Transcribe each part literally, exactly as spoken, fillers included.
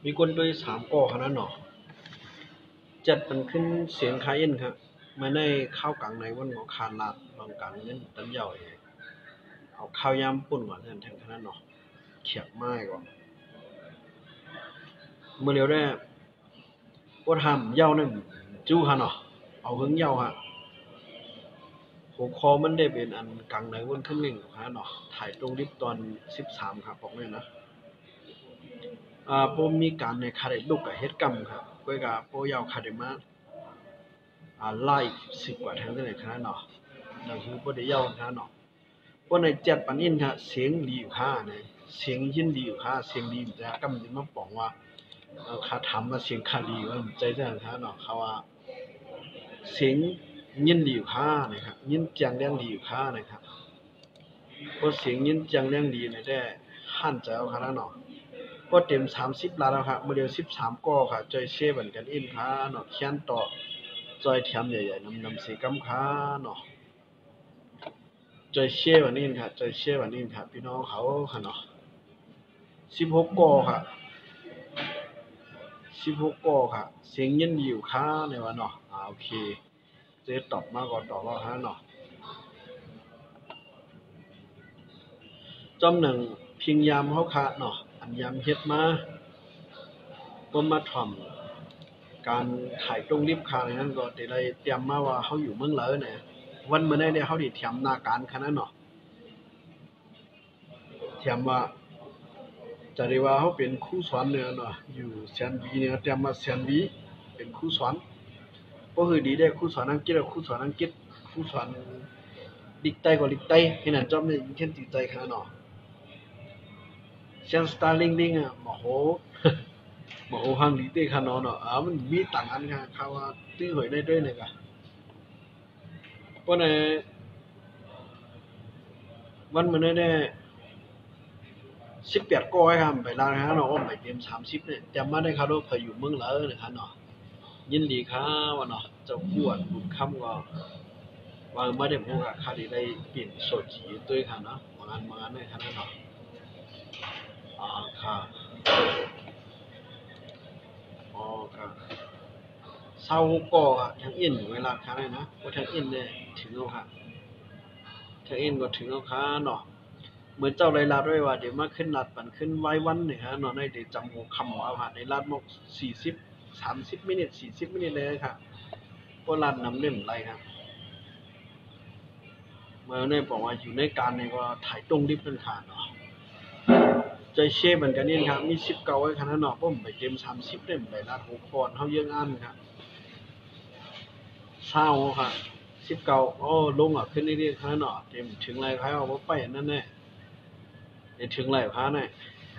มีคนด้วยสามก่อขนาดเนาะจัดมันขึ้นเสียงคาเอ็นครับมาในข้าวกลางในวันของคานลาดบางกลางเงินตันเหย่าเอาข้าวยำปุ่นก่อนแทนขนาดเนาะเขียบไม้ก่อนเมื่อเร็วได้ว่าทำเหย่าเนี่ยจู้ฮะเนาะเอาหึงเหย่าฮะหัวคอมันได้เป็นอันกลางในวันขึ้นหนึ่งฮะเนาะถ่ายตรงลิฟตอนสิบสามครับบอกเลยนะอ่าผมมีการในคาเดลูกกับเฮ็ดกรรมครับก็กับโปยาวคาเดมาอ่าไล่สิบกว่าทางได้ขนาดเนาะนั่นคือโปได้ยาวขนาดเนาะเพราะในเจ็ดปันอินครับเสียงดีอยู่ค่าเนี่ยเสียงยินดีอยู่ค่าเสียงดีแต่กำลังมาบอกว่าข้าถามว่าเสียงข้าดีว่าใจได้ขนาดเนาะเขาว่าเสียงยินดีอยู่ค่านะครับยินจังเรื่องดีอยู่ค่านะครับเพราะเสียงยินจังเรื่องดีเนี่ยได้หั่นใจเอาขนาดเนาะก็เต็มสามสิบล้านแล้วครับโมเดลสิบสามก็ค่ะจอยเช่เหมือนกันอินค้าเนาะเขียนต่อจอยแถมใหญ่ๆนำนำสีกำค้าเนาะจอยเช่วันนี้ค่ะจอยเช่วันนี้ค่ะพี่น้องเขาค่ะเนาะสิบหกก็ค่ะสิบหกก็ค่ะเสียงยินดีอยู่ค้าในวันเนาะอ่าโอเคจะตอบมาก่อนตอบว่าฮะเนาะจำหนึ่งพิงยามเขาค่ะเนาะอันยามเฮ็ดมาก็มาถ่อมการถ่ายตรงริมคาในนั้นก็ได้ได้เตรียมมาว่าเขาอยู่เมืองเลยเนี่ยวันเมื่อได้เนี่ยเขาได้เตรียมหน้าการขนาดเนาะเตรียมว่าจะได้ว่าเขาเป็นครูสอนเนี่ยเนาะอยู่เซียนวีเนี่ยเตรียมมาเซียนวีเป็นครูสอนก็คือดีได้ครูสอนอังกฤษครูสอนอังกฤษครูสอนดิกไตก็ดิกไตให้นั่นจอมเนี่ยเช่นติดใจขนาดเนาะเซียนสตาร์ลิงลิงอ่ะโอ้โหหมอหังดีเตขนาดเนาะอ่ามันมีต่างกันค่ะเขาว่าตื้อหอยได้ด้วยเนี่ยกะเพราะในวันมันได้สิบแปดก้อยครับไปร้านอาหารเนาะอ้อมไปเตรียมสามสิบเนี่ยจำมาได้ครับว่าเคยอยู่เมืองเลยนะครับเนาะยินดีครับว่าเนาะเจ้าขวดบุญคำก็วางมาได้พวกอะค่าได้เปลี่ยนโซจีด้วยค่ะเนาะมางานมางานได้ครับเนาะอ่าค่ะอ๋อครับเศร้าก็ทางอินเวลาค้าเลยนะว่าทางอินเนี่ยถึงเอาค่ะทางอินก็ถึงเอาค่ะเนาะเหมือนเจ้าไรลาด้วยว่าเดี๋ยวมาขึ้นลัดปันขึ้นไว้วันเนี่ยฮะเนาะในเดี๋ยวจำหัวคำเอาค่ะในลัดมกสี่สิบสามสิบมินิทสี่สิบมินิทเลยค่ะก็ลัดน้ำเล่มไรครับเมื่อเนี่ยบอกว่าอยู่ในการเนี่ยก็ถ่ายตรงริบเป็นขาดเนาะใจเช่เหมือนกันนี่ครับมีสิบเก้าไว้ขนาดเนาะผมไปเกมสามสิบเล่มไปลัดหกปอนเขาเยอะงานครับเศร้าค่ะสิบเก้าโอ้ลงอ่ะขึ้นเรื่อยๆขนาดเนาะเต็มถึงไรใครเอาไปนั่นแน่เดี๋ยวถึงไรพระเนี่ย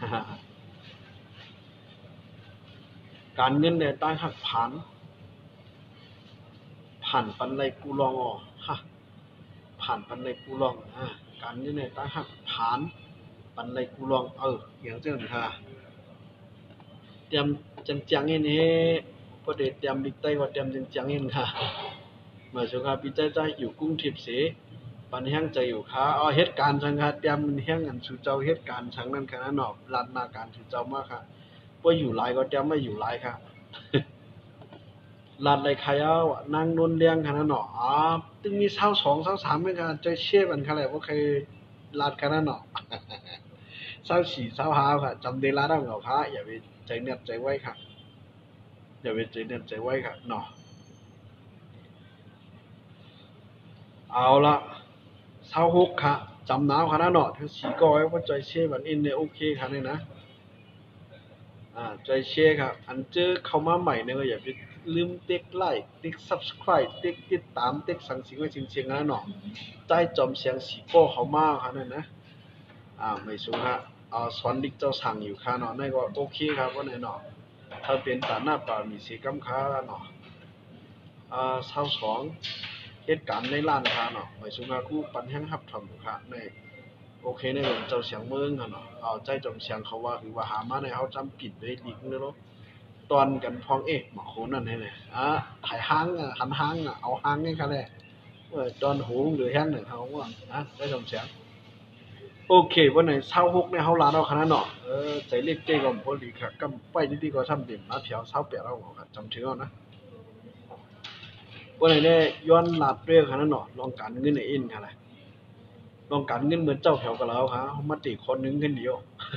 การเงินเนี่ยใต้หักผ่านผ่านปันไรกูลองอ๋อฮะผ่านปันไรกูลองอ่าการเงินเนี่ยใต้หักผ่านปันไรกูลองเอออย่างเจ้าหนึ่งค่ะเตรียมจังจังเงี้ยนี่พอเด็ดเตรียมบิ๊กไต้ก็เตรียมจังจังเงี้ยค่ะมาสุขาบิ๊กไต้ใจอยู่กุ้งทิพย์เสปันแห้งใจอยู่ค่ะอ๋อเหตุการณ์สังฆาเตรียมมันแห้งอันสู่เจ้าเหตุการณ์สังนั้นขนาดนอกลัดนาการสู่เจ้ามากค่ะว่าอยู่หลายก็เตรียมไม่อยู่หลายค่ะลาดไรใครเอานางนนเลี้ยงขนาดหนออ๋อตึงมีเศร้าสองเศร้าสามไม่กันใจเชี่ยมันขนาดว่าเคยลาดขนาดหนอเศร้าสี่เศร้าห้าค่ะจำเดลาได้เหรอคะอย่าไปใจเน็ตใจไว้ค่ะอย่าไปใจเน็ตใจไว้ค่ะหนอเอาละเศร้าหกค่ะจำหนาวขนาดหนอทั้งสี่ก้อยว่าใจเชี่ยมันอินเนี่ยโอเคค่ะเนี่ยนะอ่าใจเชี่ยค่ะอันเจอเข้ามาใหม่เนี่ยก็อย่าไปลืมติ๊กไลค์ติ๊ก subscribe ติ๊กติดตามติ๊กสั่งสิ่งไว้เชียงๆนะเนาะใจจอมเสียงสีโป้เขามากครับนั่นนะอ่าไม่สูงฮะอ่าสอนดิกเจ้าสั่งอยู่ค่ะเนาะนั่นก็โอเคครับว่าเนี่ยเนาะถ้าเป็นตาหน้าป่ามีสีกำค้าเนาะอ่าเศร้าสองเหตุการณ์ในร้านค้าเนาะไม่สูงฮะกู้ปันแห้งหับทำอยู่ค่ะในโอเคในเรื่องเจ้าเสียงเมืองค่ะเนาะเอาใจจอมเสียงเขาว่าคือว่าหามาในเขาจำปิดได้ดีขึ้นเนาะตอนกันพองเอกหมอโคนั่นให้เลยอ่ะถ่ายห้างอ่ะหันห้างอ่ะเอาห้างให้เขาเลยเออตอนหูหรือแห้งหนึ่งเขาว่าอ่ะได้ชมเสียงโอเควันไหนเช้าหกเนี่ยเขาลาเราขนาดเนาะเออใจเล็กเจ๊ก็บ่ดีค่ะกำไปดีๆก็ทำเต็มมาเพียวเช้าเปียเราค่ะจำถือเอานะวันไหนเนี่ยย้อนลาดเรื่องขนาดเนาะลองการเงินในอินค่ะแหละลองการเงินเหมือนเจ้าแถวกับเราค่ะเขามาตีคนหนึงขึ้นเดียว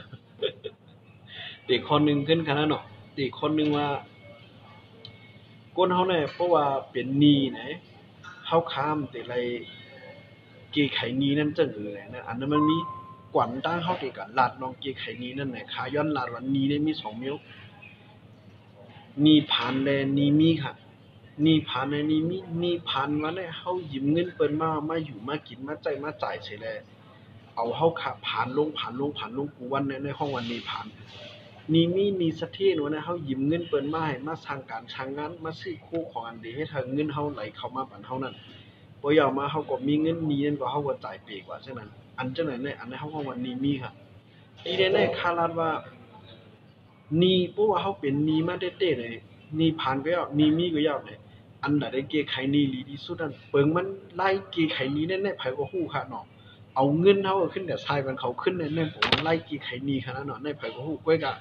ตีคนหนึงขึ้นขนาดเนาะตีคนหนึงว่าก้นเขาเนี่ยเพราะว่าเป็นหนี้ไหนเขาค้ามแต่ไรเกไขหนี้นั่นจังเออนะอันนั้นมันมีกวนตั้งเขาตีกันลาดน้องเกไขหนี้นั่นไหนขาย้อนลาดวันนี้ได้มีสองมิ้วหนี้ผ่านแลหนี้มีค่ะหนี้ผ่านในหนี้มีหนี้ผ่านว่าเนี่ยเขายืมเงินเปิ้นมามาอยู่มากินมาใจมาจ่ายเสียแลเอาเขาขาผ่านลงผ่านลงผ่านลงกูวันในในห้องวันนี้ผ่านหนี้มีหนี้สะเทศว่าเนี่ยเขายืมเงินเปิ้นมาให้มาสร้างการสร้างงานมาซื้อคู่ของอันเดีให้ทางเงินเขาไหลเข้ามาบันเฮานั่นบ่ยาวมาเขาก็มีเงินหนี้นั่นก็เขาก็จ่ายเปกว่าฉะนั้นอันจังไหนเนี่ยอันในห้องวันนี้มีค่ะอีแน่ๆคาดว่าหนี้เพราะว่าเขาเป็นหนี้มาเต้ๆเลยหนี้ผ่านก็ยาวหนี้มีก็ยาวเลยอันใดได้แก้ไขหนี้ดีที่สุดนั่นเปิงมันไล่แก้ไขหนี้แน่ๆไผก็ฮู้ค่ะเนาะเอาเงินเฮาขึ้นแต่ทรายมันเขาขึ้นแน่ๆผมไล่แก้ไขหนี้ขนาดเนาะในไผก็ฮู้ก้อยก็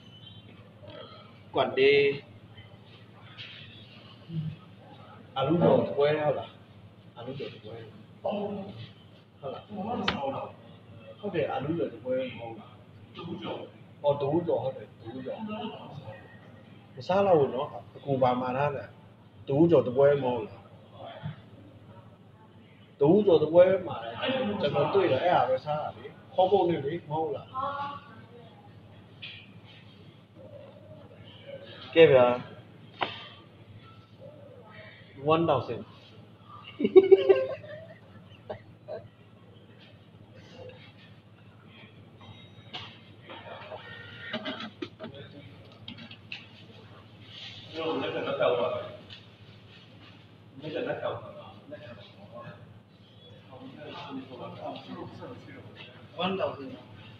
ก่อนเดอารุโดดก้อยแล้วล่ะอารุโดดก้อยเท่าล่ะเขาเดอารุโดดก้อยมองอ๋อตูจ่อเขาเดตูจ่อภาษาเราเนาะกูบามาท่าแหละตูจ่อตะก้อยมองตูจ่อตะก้อยมาจะมาตุ้ยแล้วไอ้อาภาษาดิข้อมูลนี่ดิมองล่ะแกเบียone thousand one thousand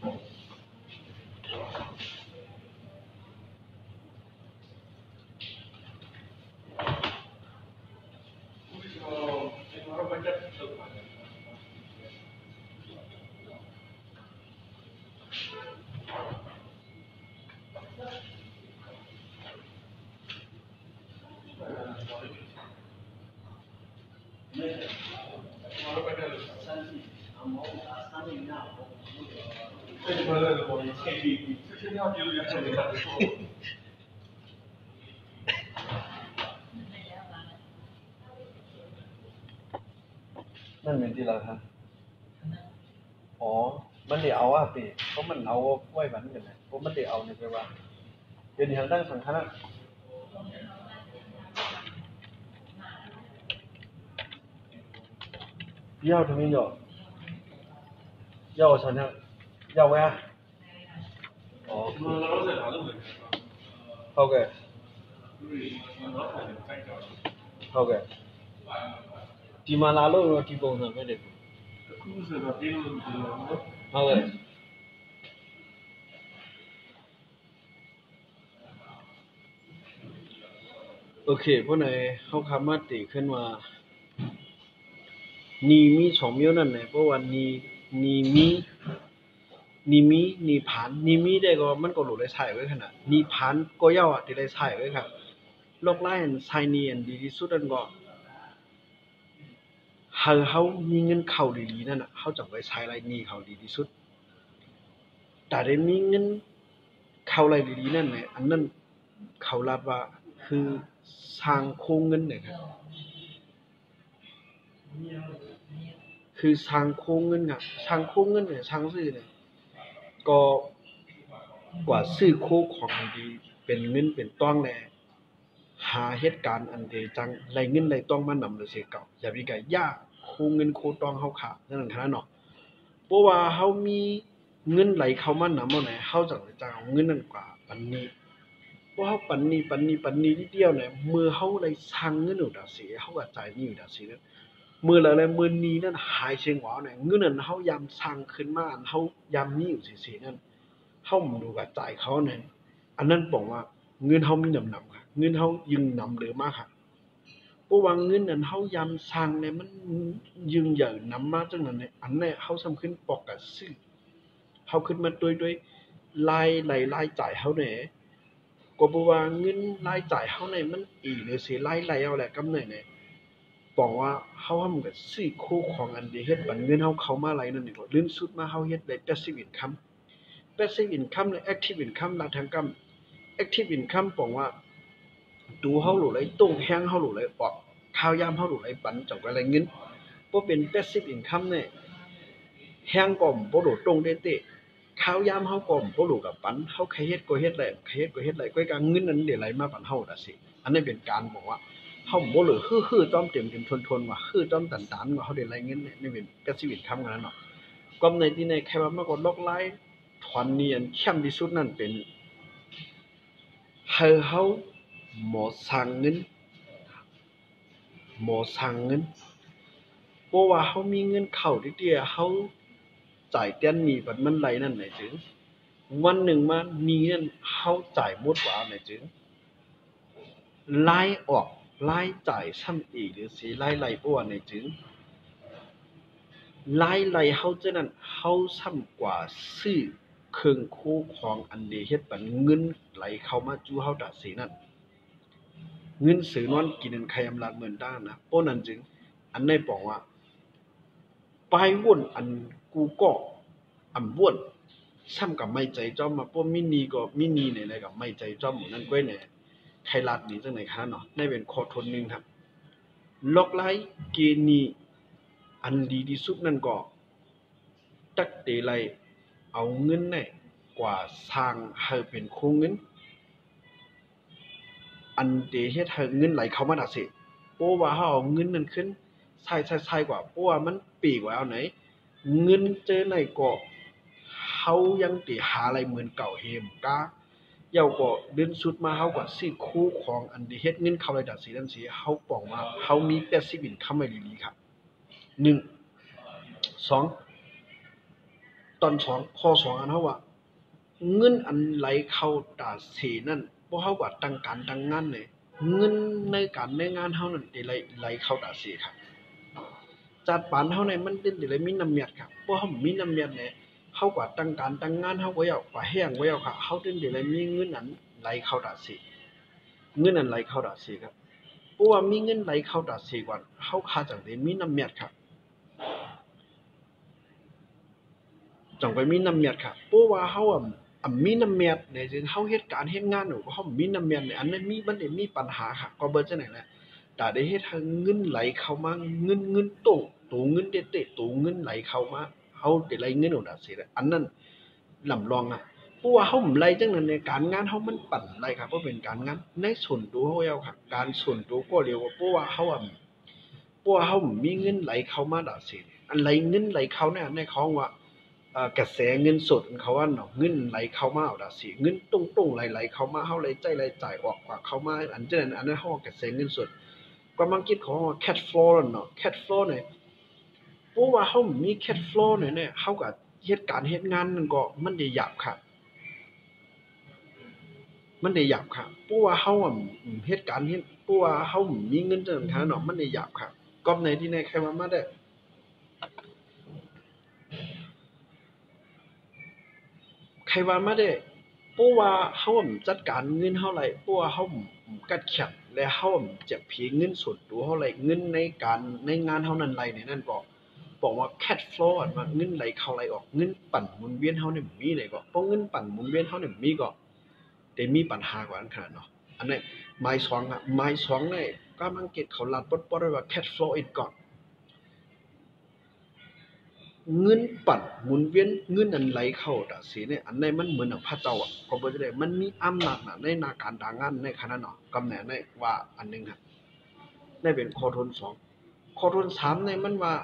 นั่นเป็นที่ละครับอ๋อมันได้เอาอ่ะปีเพราะมันเอาไว้มันกันนะเพราะมันได้เอาเนี่ยไปว่าเดี๋ยวนี้ทางด้านสังฆนะ要什么有要什么要喂啊哦 ok ok ဒီမှာလာလို့တော့ဒီပုံစံပဲတယ်အခုဆိုတော့ပြလို့ဟုတ်ကဲ့โอเคพวกไหนเขาคำว่าตีขึ้นมานีมีสองမျိုးนั่นแหละเพราะว่านีนีมีนีมีนีผานนีมีได้ก็มันก็หลุดได้ใช้ไว้ขนาดนีผานก็ย่ออ่ะที่ได้ใช้ไว้ครับโลกไล่ใช้นีอันดีที่สุดนั่นก็เฮาเฮามีเงินเข้าดีๆนั่นน่ะเฮาจะไว้ใช้ไรนีเข้าดีที่สุดแต่ได้มีเงินเข้าไรดีๆนั่นแหละอันนั้นเขาลาดว่าคือสร้างโครงเงินเนี่ยครับคือสร้างโครงเงินครับสร้างโครงเงินเนี่ยสร้างซื้อเนี่ยก็กว่าซื้อโคของดีเป็นเงินเป็นต้องแลหาเหตุการณ์อันเดจังไรเงินไรต้องมานำเสียเก่าอย่ามีกะยากโคเงินโคต้องเฮาขาดนั่นขนาดเนาะเพราะว่าเฮามีเงินไหลเข้ามานำเอาไหนเฮาจังจะเอาเงินนั้นกว่าปันนี้เพราะเฮาปันนี้ปันนี้ปันนี้นิดเดียวเนี่ยเมื่อเฮาได้สร้างเงินอยู่ดาสิเฮาก็จ่ายหนี้อยู่ดาสิเนี่ยเมื่อแล้วมื้อนี้นั้นหายเชิงหวาเนี่ยเงินนั้นเฮายามสร้างขึ้นมาอันเฮายามหนี้อยู่ซื่อๆนั่นเฮาบ่ดูก็จ่ายเขานั่นอันนั้นบอกว่าเงินเฮามีนำนำค่ะเงินเฮายึงนำเหลือมาค่ะเพราะว่าเงินนั้นเฮายามสร้างเนี่ยมันยึงใหญ่นำมาจังนั้นเนี่ยอันนี้เฮาสำคัญปอกก็ซื้อเฮาขึ้นมาด้วยด้วยรายรายรายจ่ายเฮาเนี่ยก็บ่ว่าเงินรายจ่ายเฮาเนี่ยมันอีหรือสิรายไหลเอาแหละกำเนิดเนี่ยบอกว่าเฮาทำก็ซื้อคู่ของอันที่เฮ็ดบัดเงินเฮาเข้ามาไหลนั่นนี่ก็ลื่นสุดมาเฮาเฮ็ดได้ passive income passive income และ active income ลาทางกำ active income บอกว่าตูเฮาหลุไหลตรงแฮงเฮาหลุไหลออกข้าวยามเฮาหลุไหลปันจังก็ไหลเงินบ่เป็น passive income เนี่ยแฮงก็บ่โดตรงเตะข้าวยามเฮาก็บ่รู้กับปันเฮาใครเฮ็ดก็เฮ็ดแหละใครเฮ็ดก็เฮ็ดไหลก็การเงินนั้นได้ไหลมาปันเฮาล่ะสิอันนี้เป็นการบอกว่าเฮาบ่รู้ฮือๆต้อมเต็มๆทนๆว่าฮือต้อมตันๆว่าเฮาได้ไหลเงินนี่เป็น passive income กันนั้นเนาะก็ในที่ในใครว่ามันก็ลอกลายถอนเนียนเข้มที่สุดนั่นเป็นเฮาเฮาหมอสร้างเงินหมอสร้างเงินเพราะว่าเฮามีเงินเข้าติเตียเฮาจ่ายเตียนหนี้บัดมันไหลนั่นไหนจึงวันหนึ่งมาหนี้นั้นเฮาจ่ายหมดว่าไหนจึงรายออกรายจ่ายซ้ำอีกหรือสิรายไหลบ่ว่าไหนจึงรายไหลเฮาจังนั้นเฮาซ้ำกว่าซื้อเครื่องคู่ของอันนี้เฮ็ดบัดเงินไหลเข้ามาจูเฮาตะสินั่นเงินซื้อนอนกินนั้นใครอำลาดเหมือนด้านนะเพราะนั้นจึงอันนี้บอกว่าปลายวนอันกูก็อำวนซ้ำกับไม่ใจจ้อมมาเพราะมินีก็มินีเนี่ยอะไรกับไม่ใจจ้อมหมู่นั้นก้วยเนี่ยใครลาดนี่จังไหนคะเนาะได้เป็นข้อทนนึงครับล็อกไลเกนีอันดีที่สุดนั่นก็ตักเตไลเอาเงินเนี่ยกว่าสร้างให้เป็นโครงเงินอันเดเฮ็ดให้เงินไหลเข้ามาน่ะสิเพราะว่าเฮาเอาเงินนั้นขึ้นใช้ๆๆกว่าเพราะว่ามันปีกว่าเอาไหนเงินเจอไหนก็เฮายังติหาอะไรเหมือนเก่าเฮมกาเย้าก็เดินสุดมาเฮาก็ซื้อคู่ของอันที่เฮ็ดเงินเข้าได้ดัดสิดันสิเฮาป้องว่าเฮามี passive income ไว้ดีๆครับหนึ่ง สองตอนสองข้อสองอันเฮาว่าเงินอันไหลเข้าตาเสนั่นบ่เฮาว่าตั้งการตั้งงานเนี่ยเงินในการในงานเฮานั่นได้ไหลไหลเข้าตาเสครับจัดปานเฮาเนี่ยมันเป็นได้มีน้ำเมียดครับบ่เฮามีน้ำเมียดเนี่ยเฮาก็ตั้งการตั้งงานเฮาก็อยากว่าแห้งบ่อยากค่ะเฮาถึงได้มีเงินอันไหลเข้าตาเสเงินอันไหลเข้าตาเสครับเพราะว่ามีเงินไหลเข้าตาเสก่อนเฮาคาจังได้มีน้ำเมียดครับจังไปมีน้ำเมียดครับเพราะว่าเฮาอ่ะอ่ะมีน้ำเมียดเนี่ยจึงเฮาเฮ็ดการเฮ็ดงานเนาะเฮามีน้ำเมียดเนี่ยอันนั้นมีมันได้มีปัญหาครับก็เบิดจังได๋แหละถ้าได้เฮ็ดให้เงินไหลเข้ามาเงินเงินโตโตเงินเตะๆโตเงินไหลเข้ามาเฮาได้ไหลเงินเอาดาสิอันนั้นลำลองอะเพราะว่าเฮาบ่ไหลจังนั้นในการงานเฮามันปั่นไหลครับบ่เป็นการงานในส่วนตัวเฮาแล้วครับการส่วนตัวก็เรียกว่าเพราะว่าเฮาอะเพราะว่าเฮามีเงินไหลเข้ามาดาสิอันไหลเงินไหลเข้าเนี่ยในของว่าเอ่อกระแสเงินสดเขาว่าเนาะเงินไหลเข้ามาเอาดาสิเงินตรงๆไหลๆเข้ามาเฮาไหลใจไหลจ่ายออกกว่าเข้ามาอันจังนั้นอันนั้นเฮากระแสเงินสดกำลังคิดของ cash flow เนาะ cash flow เนี่ยเพราะว่าเฮามี cash flow เนี่ยเนี่ยเฮาก็เฮ็ดการเฮ็ดงานนั่นก็มันได้หยาบครับมันได้หยาบครับเพราะว่าเฮาอะเฮ็ดการเฮ็ดเพราะว่าเฮามีเงินจังซั่นค่ะเนาะมันได้หยาบครับก็ในที่ไหนใครว่ามาได้ใครว่ามาได้เพราะว่าเฮาจัดการเงินเฮาไหลเพราะว่าเฮากัดขัดและเฮาจะเพียเงินส่วนตัวเฮาไหลเงินในการในงานเฮานั้นไหลนี่นั่นก็บอกว่า cash flow อันว่าเงินไหลเข้าไหลออกเงินปั่นหมุนเวียนเฮานี่มีได้ก็เพราะเงินปั่นหมุนเวียนเฮานี่มีก็ได้มีปัญหากว่าอันขนาดเนาะอันนี้หมายสองอ่ะหมายสองนี่กำลังเก็บเขาลัดปดๆไว้ว่า cash flow it ก่อนเงินปั่นหมุนเวียนเงินอันไหลเข้าตะสิเนี่ยอันนี้มันเหมือนกับพระเจ้าอ่ะก็บ่ได้มันมีอำนาจน่ะในหน้าการทางงานในขณะเนาะกำแหน่งในว่าอันนึงครับได้เป็นข้อทนสองข้อทนสามนี่มันว่า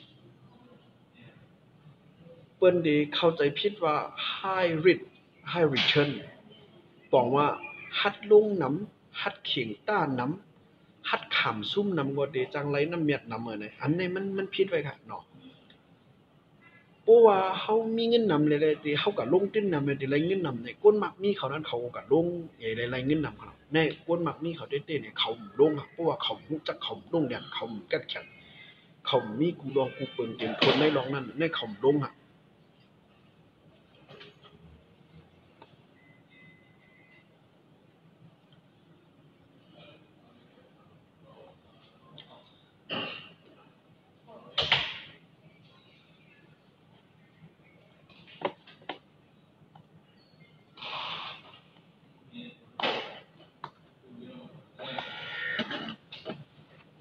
เปิ้นได้เข้าใจผิดว่า high risk high return บอกว่าหัดลงน้ำหัดเข่งต้านน้ำหัดขำซุ่มน้ำก็ได้จังไรน้ำเมียดน้ำเออเนี่ยอันนี้มันมันผิดไว้ค่ะเนาะเพราะว่าเฮามีเงินนำหลายๆที่เฮาก็ลงทุนนำได้หลายเงินนำเนี่ยคนมักมีเขานั้นเขาก็ลงไอ้หลายๆเงินนำเขาในคนมักมีเขาเต้ๆเนี่ยเขาลงครับเพราะว่าเขารู้จักเขาลงเนี่ยเขากัดแข็งเขามีกูลองกูเปิงเต็มทนในรองนั้นในเขาลงอ่ะ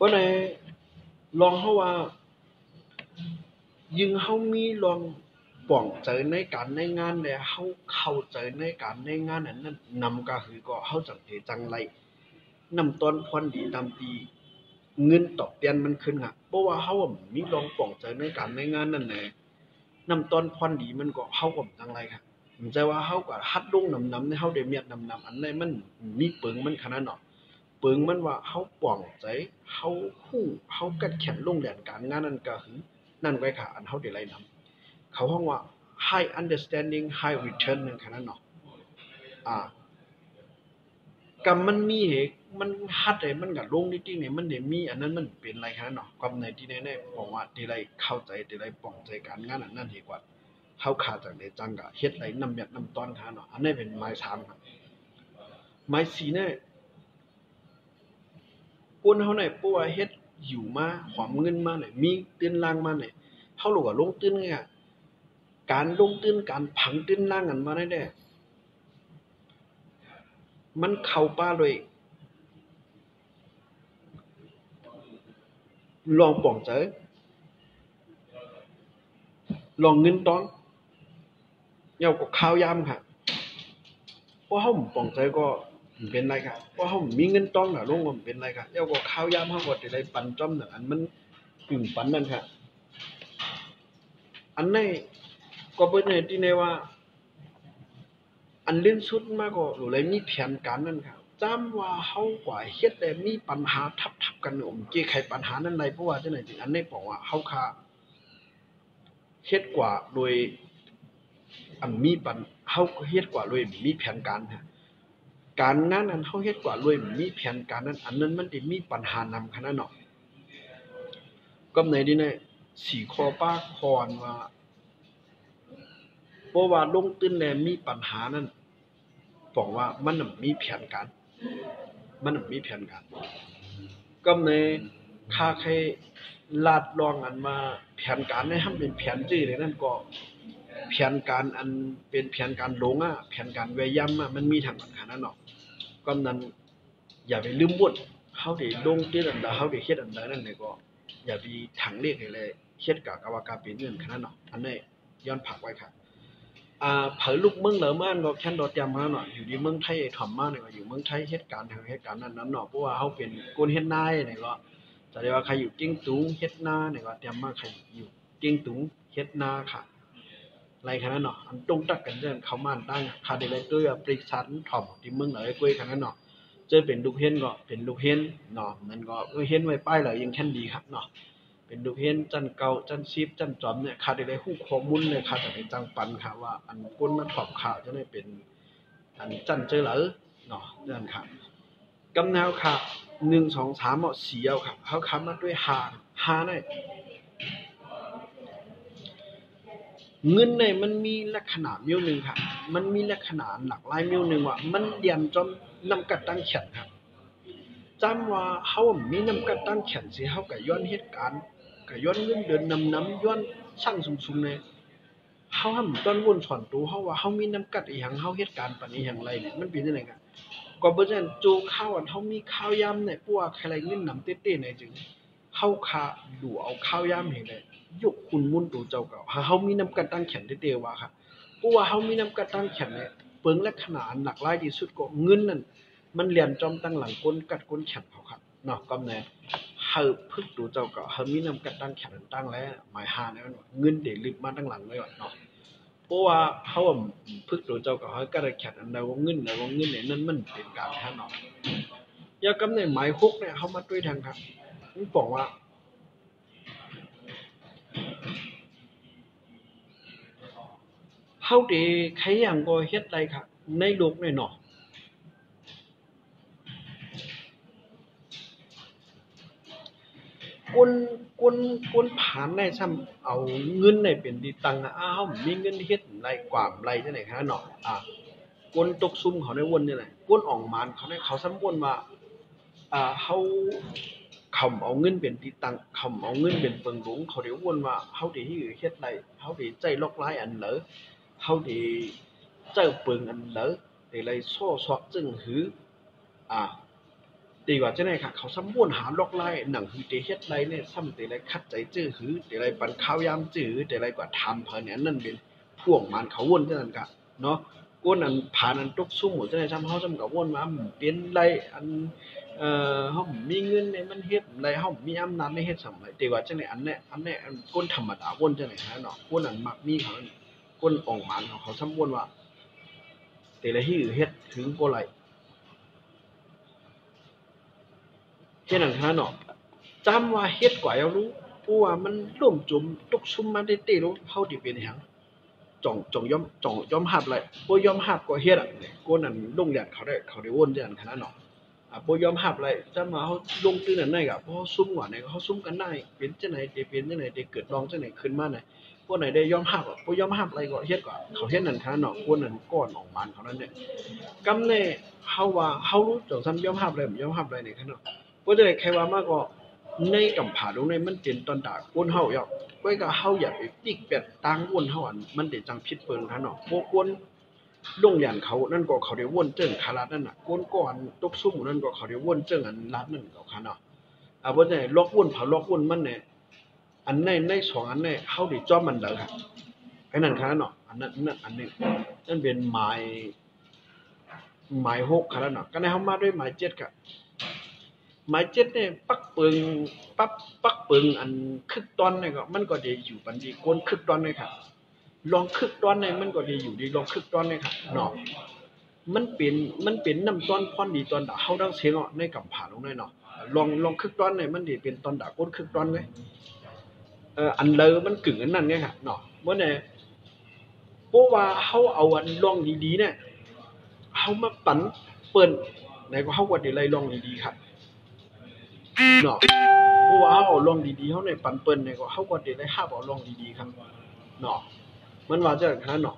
เพราะในลองเฮาว่ายึงเฮามีลองป่องใจในการในงานแล้วเฮาเข้าใจในการในงานอันนั้นนำก็คือก็เฮาจังสิจังไรนำตอนพรดีตามตีเงินตอบแทนมันขึ้นค่ะเพราะว่าเฮามีลองป่องใจในการในงานนั่นแหละนำตอนพรดีมันก็เฮาก็จังไรค่ะมันใจว่าเฮาก็ฮัดลงนำนำในเฮาได้เมียดนำนำอันใดมันมีเปิงมันขนาดเนาะเปิงมันว่าเฮาป่องใจเฮาฮู้เฮากัดแขนลงแดนการงานนั้นก็คือนั่นไว้ค่ะอันเฮาได้ไรนำเขาห้องว่า high understanding high return นั่นขนาดเนาะอ่ากรรมมันมีเหตุมันฮัดได้มันก็ลงนิดๆเนี่ยมันได้มีอันนั้นมันเป็นไรขนาดเนาะความในที่แน่ๆบอกว่าที่ไรเข้าใจที่ไรป่องใจการงานอันนั้นดีกว่าเฮาขาดจากได้จังก็เฮ็ดไรนำยัดนำตอนขนาดเนาะอันนี้เป็นหมายสามครับหมายสี่เนี่ยคนเฮาเนี่ยเพราะว่าเฮ็ดอยู่มาความเงินมาเนี่ยมีตื้นล่างมาเนี่ยเฮารู้ว่าลงตื้นไงอะการลงตื้นการผังตื้นล่างกันมาได้แน่มันเข้าป่าเลยลองป่องใจลองเงินตอนเยาก็ข้าวยามค่ะเพราะเฮาป่องใจก็บ่เป็นไรค่ะเพราะเฮามีเงินตอนน่ะลงก็บ่เป็นไรค่ะเยาก็ข้าวยามเฮาก็สิได้ปันจ้อมนั่นอันมันปึงปันนั่นค่ะอันนี้ก็เบิ่ในที่ในว่าอันเล่นสุดมาก็รู้เลยมีแผนการนั่นค่ะจำว่าเฮากว่าเฮ็ดแต่มีปัญหาทับๆกันอมแก้ไขปัญหานั้นได้เพราะว่าจังได๋จิอันนี้บอกว่าเฮาค่าเฮ็ดกว่าโดยอันมีปัญเฮาเฮ็ดกว่าโดยมีแผนการค่ะการงานนั้นเฮาเฮ็ดกว่าโดยมีแผนการนั้นอันนั้นมันสิมีปัญหานำขนาดเนาะก็ในที่นี้สี่ข้อป้าคอนว่าเพราะว่าลงตื้นแล้วมีปัญหานั้นบอกว่ามันน่ะมีแผนการมันน่ะมีแผนการก็ในค่าใครลาดลองอันมาแผนการให้ทำเป็นแผนจื้อเลยนั่นก็แผนการอันเป็นแผนการหลงอ่ะแผนการเวยย่ำอ่ะมันมีทางปัญหานั้นเนาะก็นั้นอย่าไปลืมบทเฮาได้ลงตื้นอันใดเฮาได้เฮ็ดอันใดนั่นนี่ก็อย่าไปถังเลขให้เลยเฮ็ดกะกะว่ากะเป็นเงินขนาดเนาะอันนี้ย้อนผักไว้ครับอ่าเผอลูกเมืองเหลอม่านก็แค่นดอดยามมาเนาะอยู่ที่เมืองไทยถ่อมมาเนี่ยก็อยู่เมืองไทยเฮ็ดการทางเหตุการณ์นั้นนั้นเนาะเพราะว่าเฮาเป็นคนเฮ็ดนาเนี่ยก็จะได้ว่าใครอยู่เก่งตุงเฮ็ดนาเนี่ยก็เตรียมมาใครอยู่เก่งตุงเฮ็ดนาค่ะไรขนาดนั้นเนาะอันตรงตักกันเรื่องเขาม่านตั้งค่ะได้เลยด้วยปริกชันถ่อมที่เมืองเหลอก้วยขนาดนั้นเนาะเจอเป็นลูกเฮ็นก็เป็นลูกเฮ็นเนาะนั่นก็เออเฮ็นไว้ป้ายเหลอยังแค่นดีครับเนาะเป็นลูกเฮ็นจันเก่าจันซีบจันจอมเนี่ยค่ะได้เลยฮู้ข้อมูลเลยค่ะจะเป็นจังปันค่ะว่าอันคนมาถอมข่าวจะได้เป็นอันจันเจอเหลอเนาะนั่นค่ะกำแนวค่ะหนึ่ง สอง สามเอาสี่เอาค่ะเฮาค้ำมาด้วยหาหาได้เงินเนี่ยมันมีลักษณะมิ้วหนึงค่ะมันมีลักษณะหลากหลายมิ้วหนึงว่ามันเรียนจนนำกัดตั้งแขนครับจำว่าเฮามีนำกัดตั้งแขนสิเฮาก็ย้อนเหตุการณ์ก็ย้อนเงินเดือนนำนำย้อนช่างสูงๆเนี่ยเฮาห้ำต้นวนสอนตัวเฮาว่าเฮามีนำกัดอีหยังเฮาเหตุการณ์ปานนี้หยังไรเนี่ยมันเป็นจังได๋กันก็บ่ซั้นจูข้าวอันเฮามีข้าวยามเนี่ยปัวใครเงินนำเต้ๆเนี่ยจึงเฮาคาดูเอาข้าวยามให้ได้ยกคุณมุนตัวเจ้าเก่าเฮามีนำกัดตั้งแขนเต้ๆว่าค่ะเพราะว่าเฮามีนำกัดตั้งแขนเนี่ยเปิงลักษณะอันหนักหลายที่สุดก็เงินนั่นมันเลียนจอมตั้งหลังก้นกัดก้นแขนเขาครับเนาะก็แน่เฮาพึกตัวเจ้าเก่าเฮามีนำกัดตั้งแขนตั้งแล้วหมายหาเนี่ยเงินได้ลิบมาตั้งหลังไว้ว่าเนาะเพราะว่าเฮาพึกตัวเจ้าเก่าเฮาก็ได้แขนอันใดว่าเงินใดว่าเงินเนี่ยนั่นมันเป็นการแท้เนาะอย่ากำในหมายฮกเนี่ยเฮามาด้วยทางครับมันบอกว่าเฮาได้ใครอย่างก็เฮ็ดได้ครับในโลกเนี่ยเนาะคนคนคนผ่านได้ซ้ำเอาเงินได้เป็นที่ตั้งอะอ้าเฮามีเงินเฮ็ดไรกว่าไรจังได๋คะเนาะอ่าคนตกซุมเขาได้วนนี่แหละคนอ่องมานเขาได้เขาซ้ำวนว่าอ่าเฮาเขาเอาเงินเป็นที่ตั้งเขาเอาเงินเป็นเปิงหลวงเขาได้วนว่าเฮาได้เฮ็ดไรเฮาได้ใจลอกหลายอันเหรอเฮาได้เจ้าเปิงอันเหรอได้ไรซ้อซอกจึงหืออ่าตีกว่าจะไหนค่ะเขาซ้ำวนหาล็อกไล่หนังคือเตเฮ็ดไรเนี่ยซ้ำเตไรคัดใจจื้อหือเตไรปันข้าวยามจื้อเตไรกว่าทำเพอเนี่ยนั่นเป็นพวกมันเขาวนจังนั้นกะเนาะก้นอันผ่านอันตกซุ่มหมดจังได๋ซ้ำเฮาซ้ำกับวนมาเป็นไรอันเอ่อเฮามีเงินเนี่ยมันเฮ็ดไรเฮามีอำนาจในเฮ็ดซ้ำไรตีกว่าจังได๋อันเนี้ยอันเนี้ยอันก้นธรรมดาวนจังได๋ฮะเนาะก้นอันมักมีเขาก้นอ่องหมานเขาเขาซ้ำวนว่าเตไรฮื้อเฮ็ดถึงบ่ไหลเฮ็ดนั่นฮะเนาะ จำว่าเฮ็ดกว่าเอารู้เพราะว่ามันร่วมจุมตกซุมมาได้เต้รู้เฮาสิเป็นหยังจ่องจ่องยอมจ่องยอมรับเลยบ่ยอมรับก็เฮ็ดอ่ะกูนั่นลงเรียนเขาได้เขาได้วนจังขนาดเนาะอ่าบ่ยอมรับเลยจำว่าเฮาลงตื่นนั่นได้ก็เพราะซุมว่าไหนเฮาซุมกันได้เป็นจังได๋ได้เป็นจังได๋ได้เกิดลองจังได๋ขึ้นมาไหนพวกไหนได้ยอมรับอ่ะบ่ยอมรับอะไรก็เฮ็ดก็เขาเฮ็ดนั่นขนาดเนาะกูนั่นก้อนออกมานเขานั่นเนี่ยกำแน่เฮาว่าเฮารู้จังซั่นยอมรับเลยบ่ยอมรับเลยนี่ขนาดบ่ได้ใครว่ามาก็ในกำผาตรงในมันเป็นตอนดาก้นเฮาอยากก้อยก็เฮาอยากไปปิกเป็ดต่างวนเฮาอันมันได้จังผิดเปิงคั่นเนาะบ่ควรลงหยันเขานั่นก็เขาได้วนเจิ้งคาราดนั่นน่ะก้นก่อนตบซุ่มนั่นก็เขาได้วนเจิ้งอันลาดนั่นก็คั่นเนาะอ่าบ่ได้ล็อกวนเผาล็อกวนมันเนี่ยอันในในสองอันเนี่ยเฮาได้จอมมันแล้วครับไอ้นั่นคั่นเนาะอันนั้นนั่นอันนี้นั่นเป็นหมายหมายหกคั่นเนาะก็ได้เฮามาด้วยหมายเจ็ดก็หมายเจ็ดเนี่ยปักเปิงปักปักเปิงอันคึกตอนเนี่ยก็มันก็ได้อยู่ปันดีกวนคึกตอนเนี่ยครับลองคึกตอนเนี่ยมันก็ได้อยู่ดีลองคึกตอนเนี่ยครับเนาะมันเป็นมันเป็นน้ำตอนพรดีตอนดาเฮาดังเสียงอ่ะในกำผาลงได้เนาะลองลองคึกตอนเนี่ยมันได้เป็นตอนดากวนคึกตอนไงเอ่ออันเลอมันกึ่งอันนั้นไงครับเนาะบ่แน่เพราะว่าเฮาเอาอันลองดีๆเนี่ยเฮามาปั่นเปิ้นไหนก็เฮาก็ได้ไล่ลองดีๆครับเนาะเพราะว่าเฮาเอาลองดีๆเฮาในปันเปิ้นเนี่ยก็เฮาก็ได้ได้รับเอาลองดีๆครับเนาะมันว่าจังซั่นเนาะ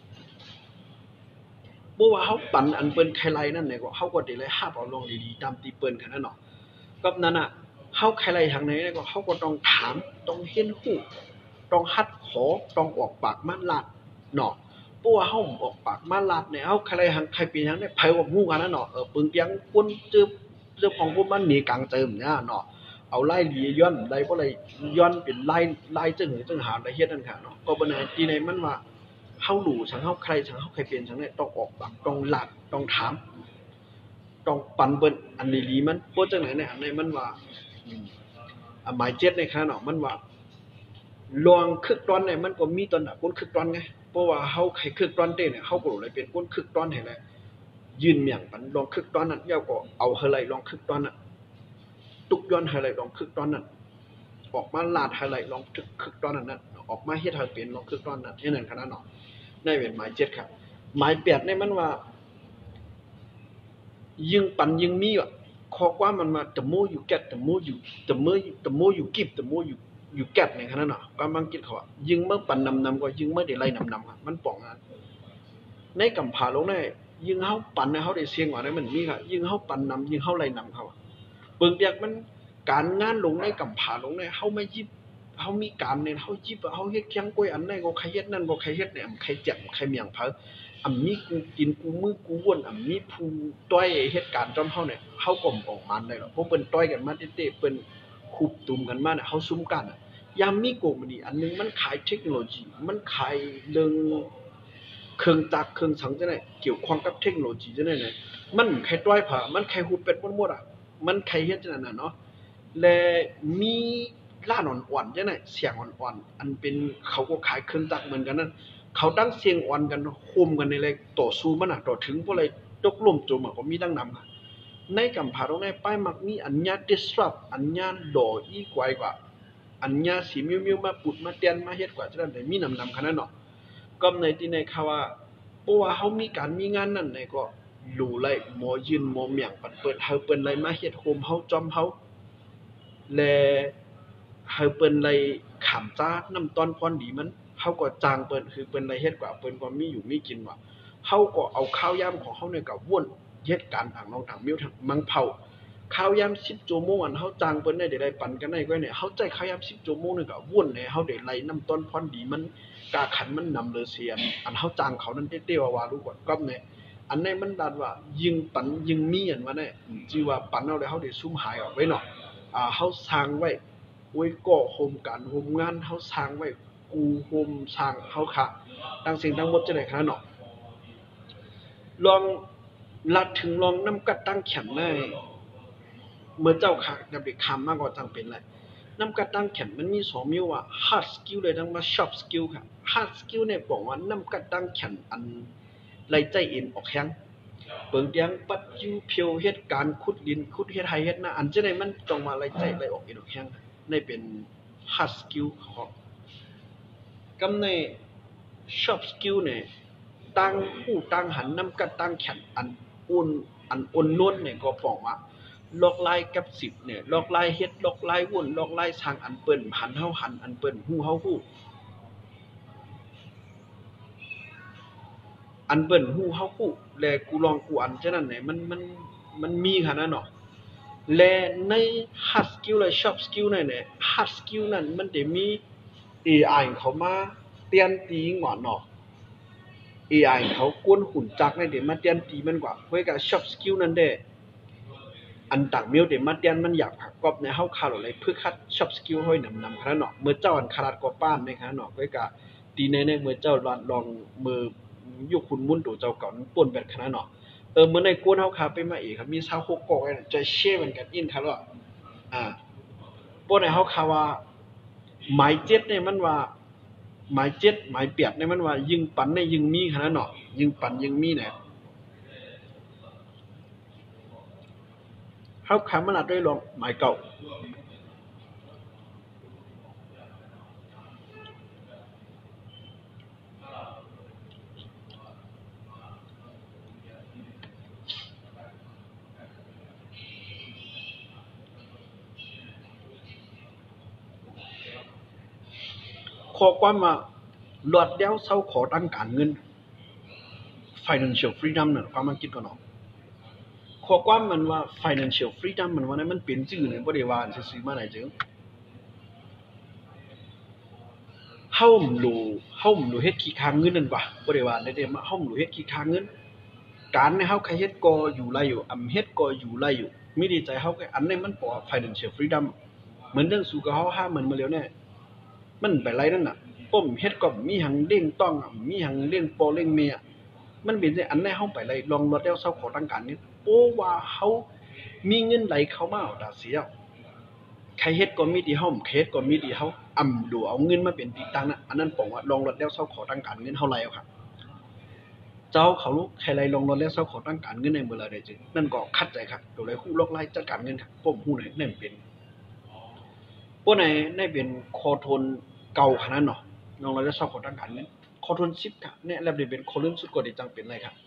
บ่ว่าเฮาปันอันเปิ้นไคไลนั่นเนี่ยก็เฮาก็ได้ได้รับเอาลองดีๆตามที่เปิ้นคั่นน่ะเนาะกับนั้นน่ะเฮาไคไลทางไหนเนี่ยก็เฮาก็ต้องถามต้องเรียนรู้ต้องหัดขอต้องออกปากมาลาดเนาะเพราะว่าเฮาออกปากมาลาดเนี่ยเฮาไคไลทางใครเป็นหยังเนี่ยไผก็ฮู้กันน่ะเนาะเออปึงเปียงคนจืบเจ้าของพวกมันหนีกลางเติมเนี่ยเนาะเอาไล่หลีย้อนไล่บ่ไล่ย้อนเป็นไล่ไล่จึงจึงหาได้เฮ็ดนั่นค่ะเนาะก็บ่แน่ที่ไหนมันว่าเฮารู้สังเฮาใครสังเฮาใครเป็นสังเนี่ยต้องออกปากต้องลาดต้องถามต้องปันเปิ้นอันนี้ๆมันบ่จังไหนเนี่ยอันนี้มันว่าอืมอ่าหมายเจ็ดในค่ะเนาะมันว่าลวงคึกตอนเนี่ยมันก็มีตอนน่ะคนคึกตอนไงเพราะว่าเฮาใครคึกตอนเต้เนี่ยเฮาก็รู้เลยเป็นคนคึกตอนให้แหละยืนเมียงปันลองคึกตอนนั้นยาวก็เอาเฮาไลลองคึกตอนนั้นตุกย้อนไฮไลท์ลองคึกตอนนั้นออกมาลาดไฮไลท์ลองทึกคึกตอนนั้นน่ะออกมาเฮ็ดให้เป็นลองคึกตอนนั้นเฮ็ดนั่นขนาดเนาะในเป็นหมายเจ็ดครับหมายแปดเนี่ยมันว่ายิงปันยิงมีอ่ะข้อความมันมา the more you get the more you the more you the more you give the more you you get ในขนาดเนาะความบางคิดเขาอ่ะยิงเมื่อปันนำๆก็ยิงเมื่อได้ไล่นำๆครับมันป้องกันในกำผาลงได้ยิงเฮาปันให้เฮาได้เสียงว่าได้มันมีค่ะยิงเฮาปันนำยิงเฮาไล่นำเขาเบิ่งเรียกมันการงานลงในกำผาลงในเฮาไม่ยิบเฮามีการเนี่ยเฮายิบเฮาเฮ็ดเคียงก้อยอันใดก็ใครเฮ็ดนั่นก็ใครเฮ็ดเนี่ยใครแจ่มใครเมียงเผออำมีกูกินกูมือกูวนอำมีผู้ต้อยเฮ็ดการจอมเฮาเนี่ยเฮาก็บ่ออกมันได้หรอกเพราะเปิ้นต้อยกันมาเต้ๆเปิ้นคุบตุมกันมาน่ะเฮาซุ่มกันน่ะยามมีโกมนี่อันนึงมันขายเทคโนโลยีมันขายเรื่องเครื่องจักรเครื่องสังจังได๋เกี่ยวข้องกับเทคโนโลยีจังได๋เนี่ยมันใครต้อยผามันใครฮู้เป็ดหมดๆอ่ะมันใครเฮ็ดจังนั้นน่ะเนาะและมีร้านอ่อนๆจังได๋เสียงอ่อนๆอันเป็นเขาก็ขายเครื่องจักรเหมือนกันนั่นเขาตั้งเสียงอ่อนกันโฮมกันในเลยต่อสู้มันน่ะต่อถึงบ่เลยตกล่มจมก็มีดังนำในกำผาตรงในป้ายมักมีอัญญา disrupt อัญญาดออีกว่า อัญญาสีมิวๆมาปุดมาเตียนมาเฮ็ดกว่าจังได๋มีนำๆขนาดเนาะก็ในที่ในข่าวว่าเพราะว่าเฮามีการมีงานนั้นไหนก็รู้ไล่หมอยืนหมอเมียงปัดเปิดเฮาเปิ้นไล่มาเฮ็ดโฮมเฮาจอมเฮาและเฮาเปิ้นไล่ขามจ้าน้ำตอนพรดีมันเฮาก็จ้างเปิ้นคือเปิ้นไล่เฮ็ดกว่าเปิ้นก็มีอยู่มีกินว่าเฮาก็เอาข้าวยามของเฮาเนี่ยก็วนเฮ็ดการทางน้องทางมิ้วทางมังเผาข้าวยามสิบชั่วโมงอันเฮาจ้างเปิ้นได้ได้ปันกันได้ก็เนี่ยเฮาใจข้าวยามสิบชั่วโมงนี่ก็วนให้เฮาได้ไล่น้ำต้นพรดีมันกาขันมันนำเลยเสียนอันเฮาจ้างเขานั้นเต้ๆว่าๆรู้ก่อนก็เนี่ยอันนี้มันดัดว่ายิงปันยิงมีอันว่าเนี่ยจีว่าปันเอาได้เฮาได้ซุ่มหายออกไว้เนาะอ่าเฮาสร้างไว้ไว้ก่อโฮมการโฮมงานเฮาสร้างไว้กูโฮมสร้างเฮาค่ะตั้งสิ่งทั้งหมดจะได้ขนาดเนาะลองลัดถึงลองนำกัดตั้งแขนได้เมื่อเจ้าค่ะดับเด็กคำมากกว่าจังเป็นไรนำกัดตั้งแขนมันมีสองมิวว่า hard skill เลยทั้งมา soft skill ค่ะ hard skill เนี่ยบอกว่านำกัดตั้งแขนอันไรใจเอ็นออกแข้งเปิงเตียงปัดยูเพียวเฮ็ดการขุดดินขุดเฮ็ดไฮเฮ็ดนะอันจะได้มันต้องมาไรใจไรออกเอ็นออกแข้งในเป็น hard skill ของกำใน soft skill เนี่ยตั้งผู้ตั้งหันนำกัดตั้งแขนอันอุ่นอันอ่อนนุ่นเนี่ยก็บอกว่าลอกลายกับสิบเนี่ยลอกลายเฮ็ดลอกลายวุ่นลอกลายสร้างอันเปิ้นหันเฮาหันอันเปิ้นฮู้เฮาฮู้อันเปิ้นฮู้เฮาฮู้แลกูลองกูอันฉะนั้นเนี่ยมันมันมันมีขนาดเนาะและใน hard skill และ soft skill นั่นเนี่ย hard skill นั่นมันได้มี เอ ไอ เข้ามาเตียนตีงอนเนาะ เอ ไอ เขากวนหุ่นจักในเดี๋ยวมาเตียนตีมันกว่าเพื่อกับ soft skill นั่นเด้อันต่างมิวเดี๋ยวมาเตียนมันอยากผักกอบในเฮาคาร์อะไรเพื่อคัด soft skill ให้นำนำขนาดเนาะเมื่อเจ้าอันคาราดกว่าป้านในขนาดเนาะเพื่อกับตีในในเมื่อเจ้าลองลองมือยุคคุณมุ่นตัวเจ้าเก่าป่นแบบขนาดเนาะเออเมื่อในกวนเฮาคาไปมาอีกครับมีชาวโคกอกใจเช่เหมือนกันอินครับว่าอ่าป่นในเฮาคาว่าหมายเจ็ดเนี่ยมันว่าหมายเจ็ดหมายเปียดเนี่ยมันว่ายิงปันในยิงมีขนาดเนาะยิงปันยิงมีเนี่ยเฮาคามันอาจได้ลองหมายเก่าข้อความว่าหลอดเดียวเซาขอตั้งการเงิน financial freedom น่ะความมันคิดก่อนเนาะข้อความมันว่า financial freedom มันว่านั้นมันเป็นชื่อเนี่ยบ่ได้ว่าซื่อๆมาได้จึงเฮาบ่รู้เฮาบ่รู้เฮ็ดขี้ค้างเงินนั่นว่ะบ่ได้ว่าได้เด้มาเฮาบ่รู้เฮ็ดขี้ค้างเงินการเนี่ยเฮาใครเฮ็ดก็อยู่ไรอยู่อำเฮ็ดก็อยู่ไรอยู่มีดีใจเฮาก็อันนี้มันบ่ financial freedom เหมือนเรื่องสู่กับเฮาห้าเหมือนมาแล้วเนี่ยมันไปไรนั่นน่ะป้มเฮ็ดก็มีหังเด้งต้องมีหังเล่นปอเล่งเมียมันเป็นอันไหนเฮาไปไรลองรถแล้วเซาขอตั้งการนี้โอ้ว่าเฮามีเงินไหลเข้ามาดาเสียใครเฮ็ดก็มีที่เฮาเฮ็ดก็มีที่เฮาอำดูเอาเงินมาเป็นติตังน่ะอันนั้นบอกว่าลองรถแล้วเซาขอตั้งการเงินเฮาไหลเอาครับเจ้าเขารู้ใครไรลองรถแล้วเซาขอตั้งการเงินในเมื่อไรได้จึงนั่นก็คัดใจครับโดยฮู้ลอกไล่จัดการเงินครับป้มฮู้ไหนนั่นเป็นพวกไหนได้เป็นคอทนเก่าขนาดเนาะน้องเราจะสอบขอตั้งการเงินคอทนสิบค่ะเนี่ยแล้วได้เป็นคอลื่นสุดกว่าดีจังเป็นไรครับ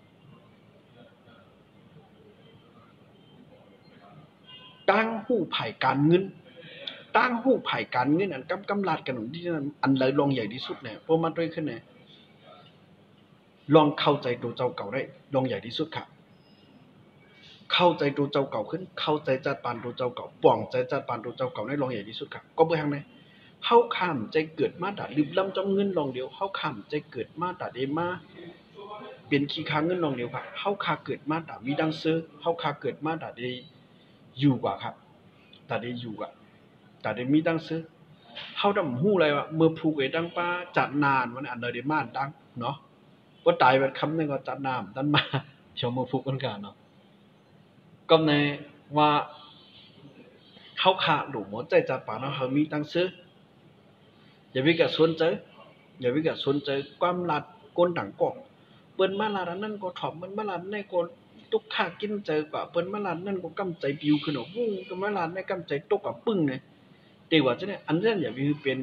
ตั้งหู้ไผ่การเงินตั้งหู้ไผ่การเงินอันกำกำลัดกันที่นั่นอันเลยลองใหญ่ที่สุดเนี่ยพวกมันด้วยขึ้นเนี่ยลองเข้าใจตัวเจ้าเก่าได้ลองใหญ่ที่สุดค่ะเข้าใจตัวเจ้าเก่าขึ้นเข้าใจจัดปานตัวเจ้าเก่าป่องใจจัดปานตัวเจ้าเก่าได้ลองใหญ่ที่สุดค่ะก็เบื่อทางไหนเฮาข้ามใจเกิดมาด่าลืมล้ำจอมเงินลองเดียวเฮาข้ามใจเกิดมาด่าเดมาเป็นขี้ค้างเงินลองเดียวครับเฮาคาเกิดมาด่ามีดังซื้อเฮาคาเกิดมาด่าได้อยู่กว่าครับด่าได้อยู่กว่าด่าได้มีดังซื้อเฮาดำฮู้อะไรว่าเมื่อผูกไอ้ดังป้าจัดนานวันอันเลยได้มาดังเนาะบ่ตายแบบคำนึงก็จัดน้ำดันมาเชียวมาผูกกันกันเนาะก็ในว่าเฮาขาหลูหมดใจจัดปานเฮามีดังซื้ออย่าวิกะสนใจอย่าวิกะสนใจความลัดก้นต่างกอกเปิ้นมาลาดนั่นก็ถ่อมมันมาลาดในก็ตุกค่ากินใจกว่าเปิ้นมาลาดนั่นก็กำใจปิวขึ้นออกวุ้งก็มาลาดในกำใจตกกับปึ้งเนี่ยแต่ว่าจังได๋อันนั้นอย่าวิเป็น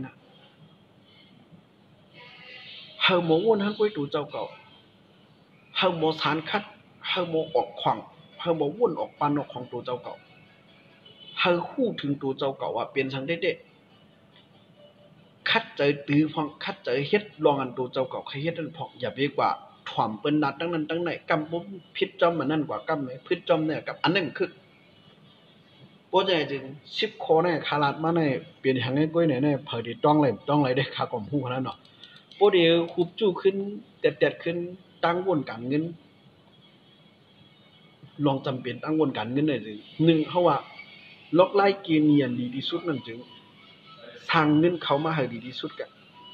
เฮาบ่วนหันก้อยตู่เจ้าเก่าเฮาบ่สารคัดเฮาบ่ออกขวางเฮาบ่วนออกปานออกของตัวเจ้าเก่าเฮาฮู้ถึงตัวเจ้าเก่าว่าเป็นจังได๋คัดใจตื้อพองคัดใจเฮ็ดลองอันตัวเจ้าเก่าใครเฮ็ดนั่นพองอย่าไปกว่าถ่อมเปิ้นนัดตั้งนั้นตั้งไหนกำบ่ผิดจอมมันนั่นกว่ากำไหนผิดจอมเนี่ยกับอันนั้นมันคือบ่ใช่จึงสิบข้อเนี่ยคาราดมาในเปลี่ยนหังให้ก้อยเนี่ยเนี่ยเผอดิต้องเลยต้องเลยได้ค่ากอมฮู้ขนาดเนาะบ่ได้คุบจู้ขึ้นแตดๆขึ้นตั้งวนการเงินลองจำเป็นตั้งวนการเงินได้จึงหนึ่งเฮาว่าล็อกไล่เกณฑ์เนียนดีที่สุดนั่นจึงสร้างเงินเข้ามาให้ดีที่สุดกะ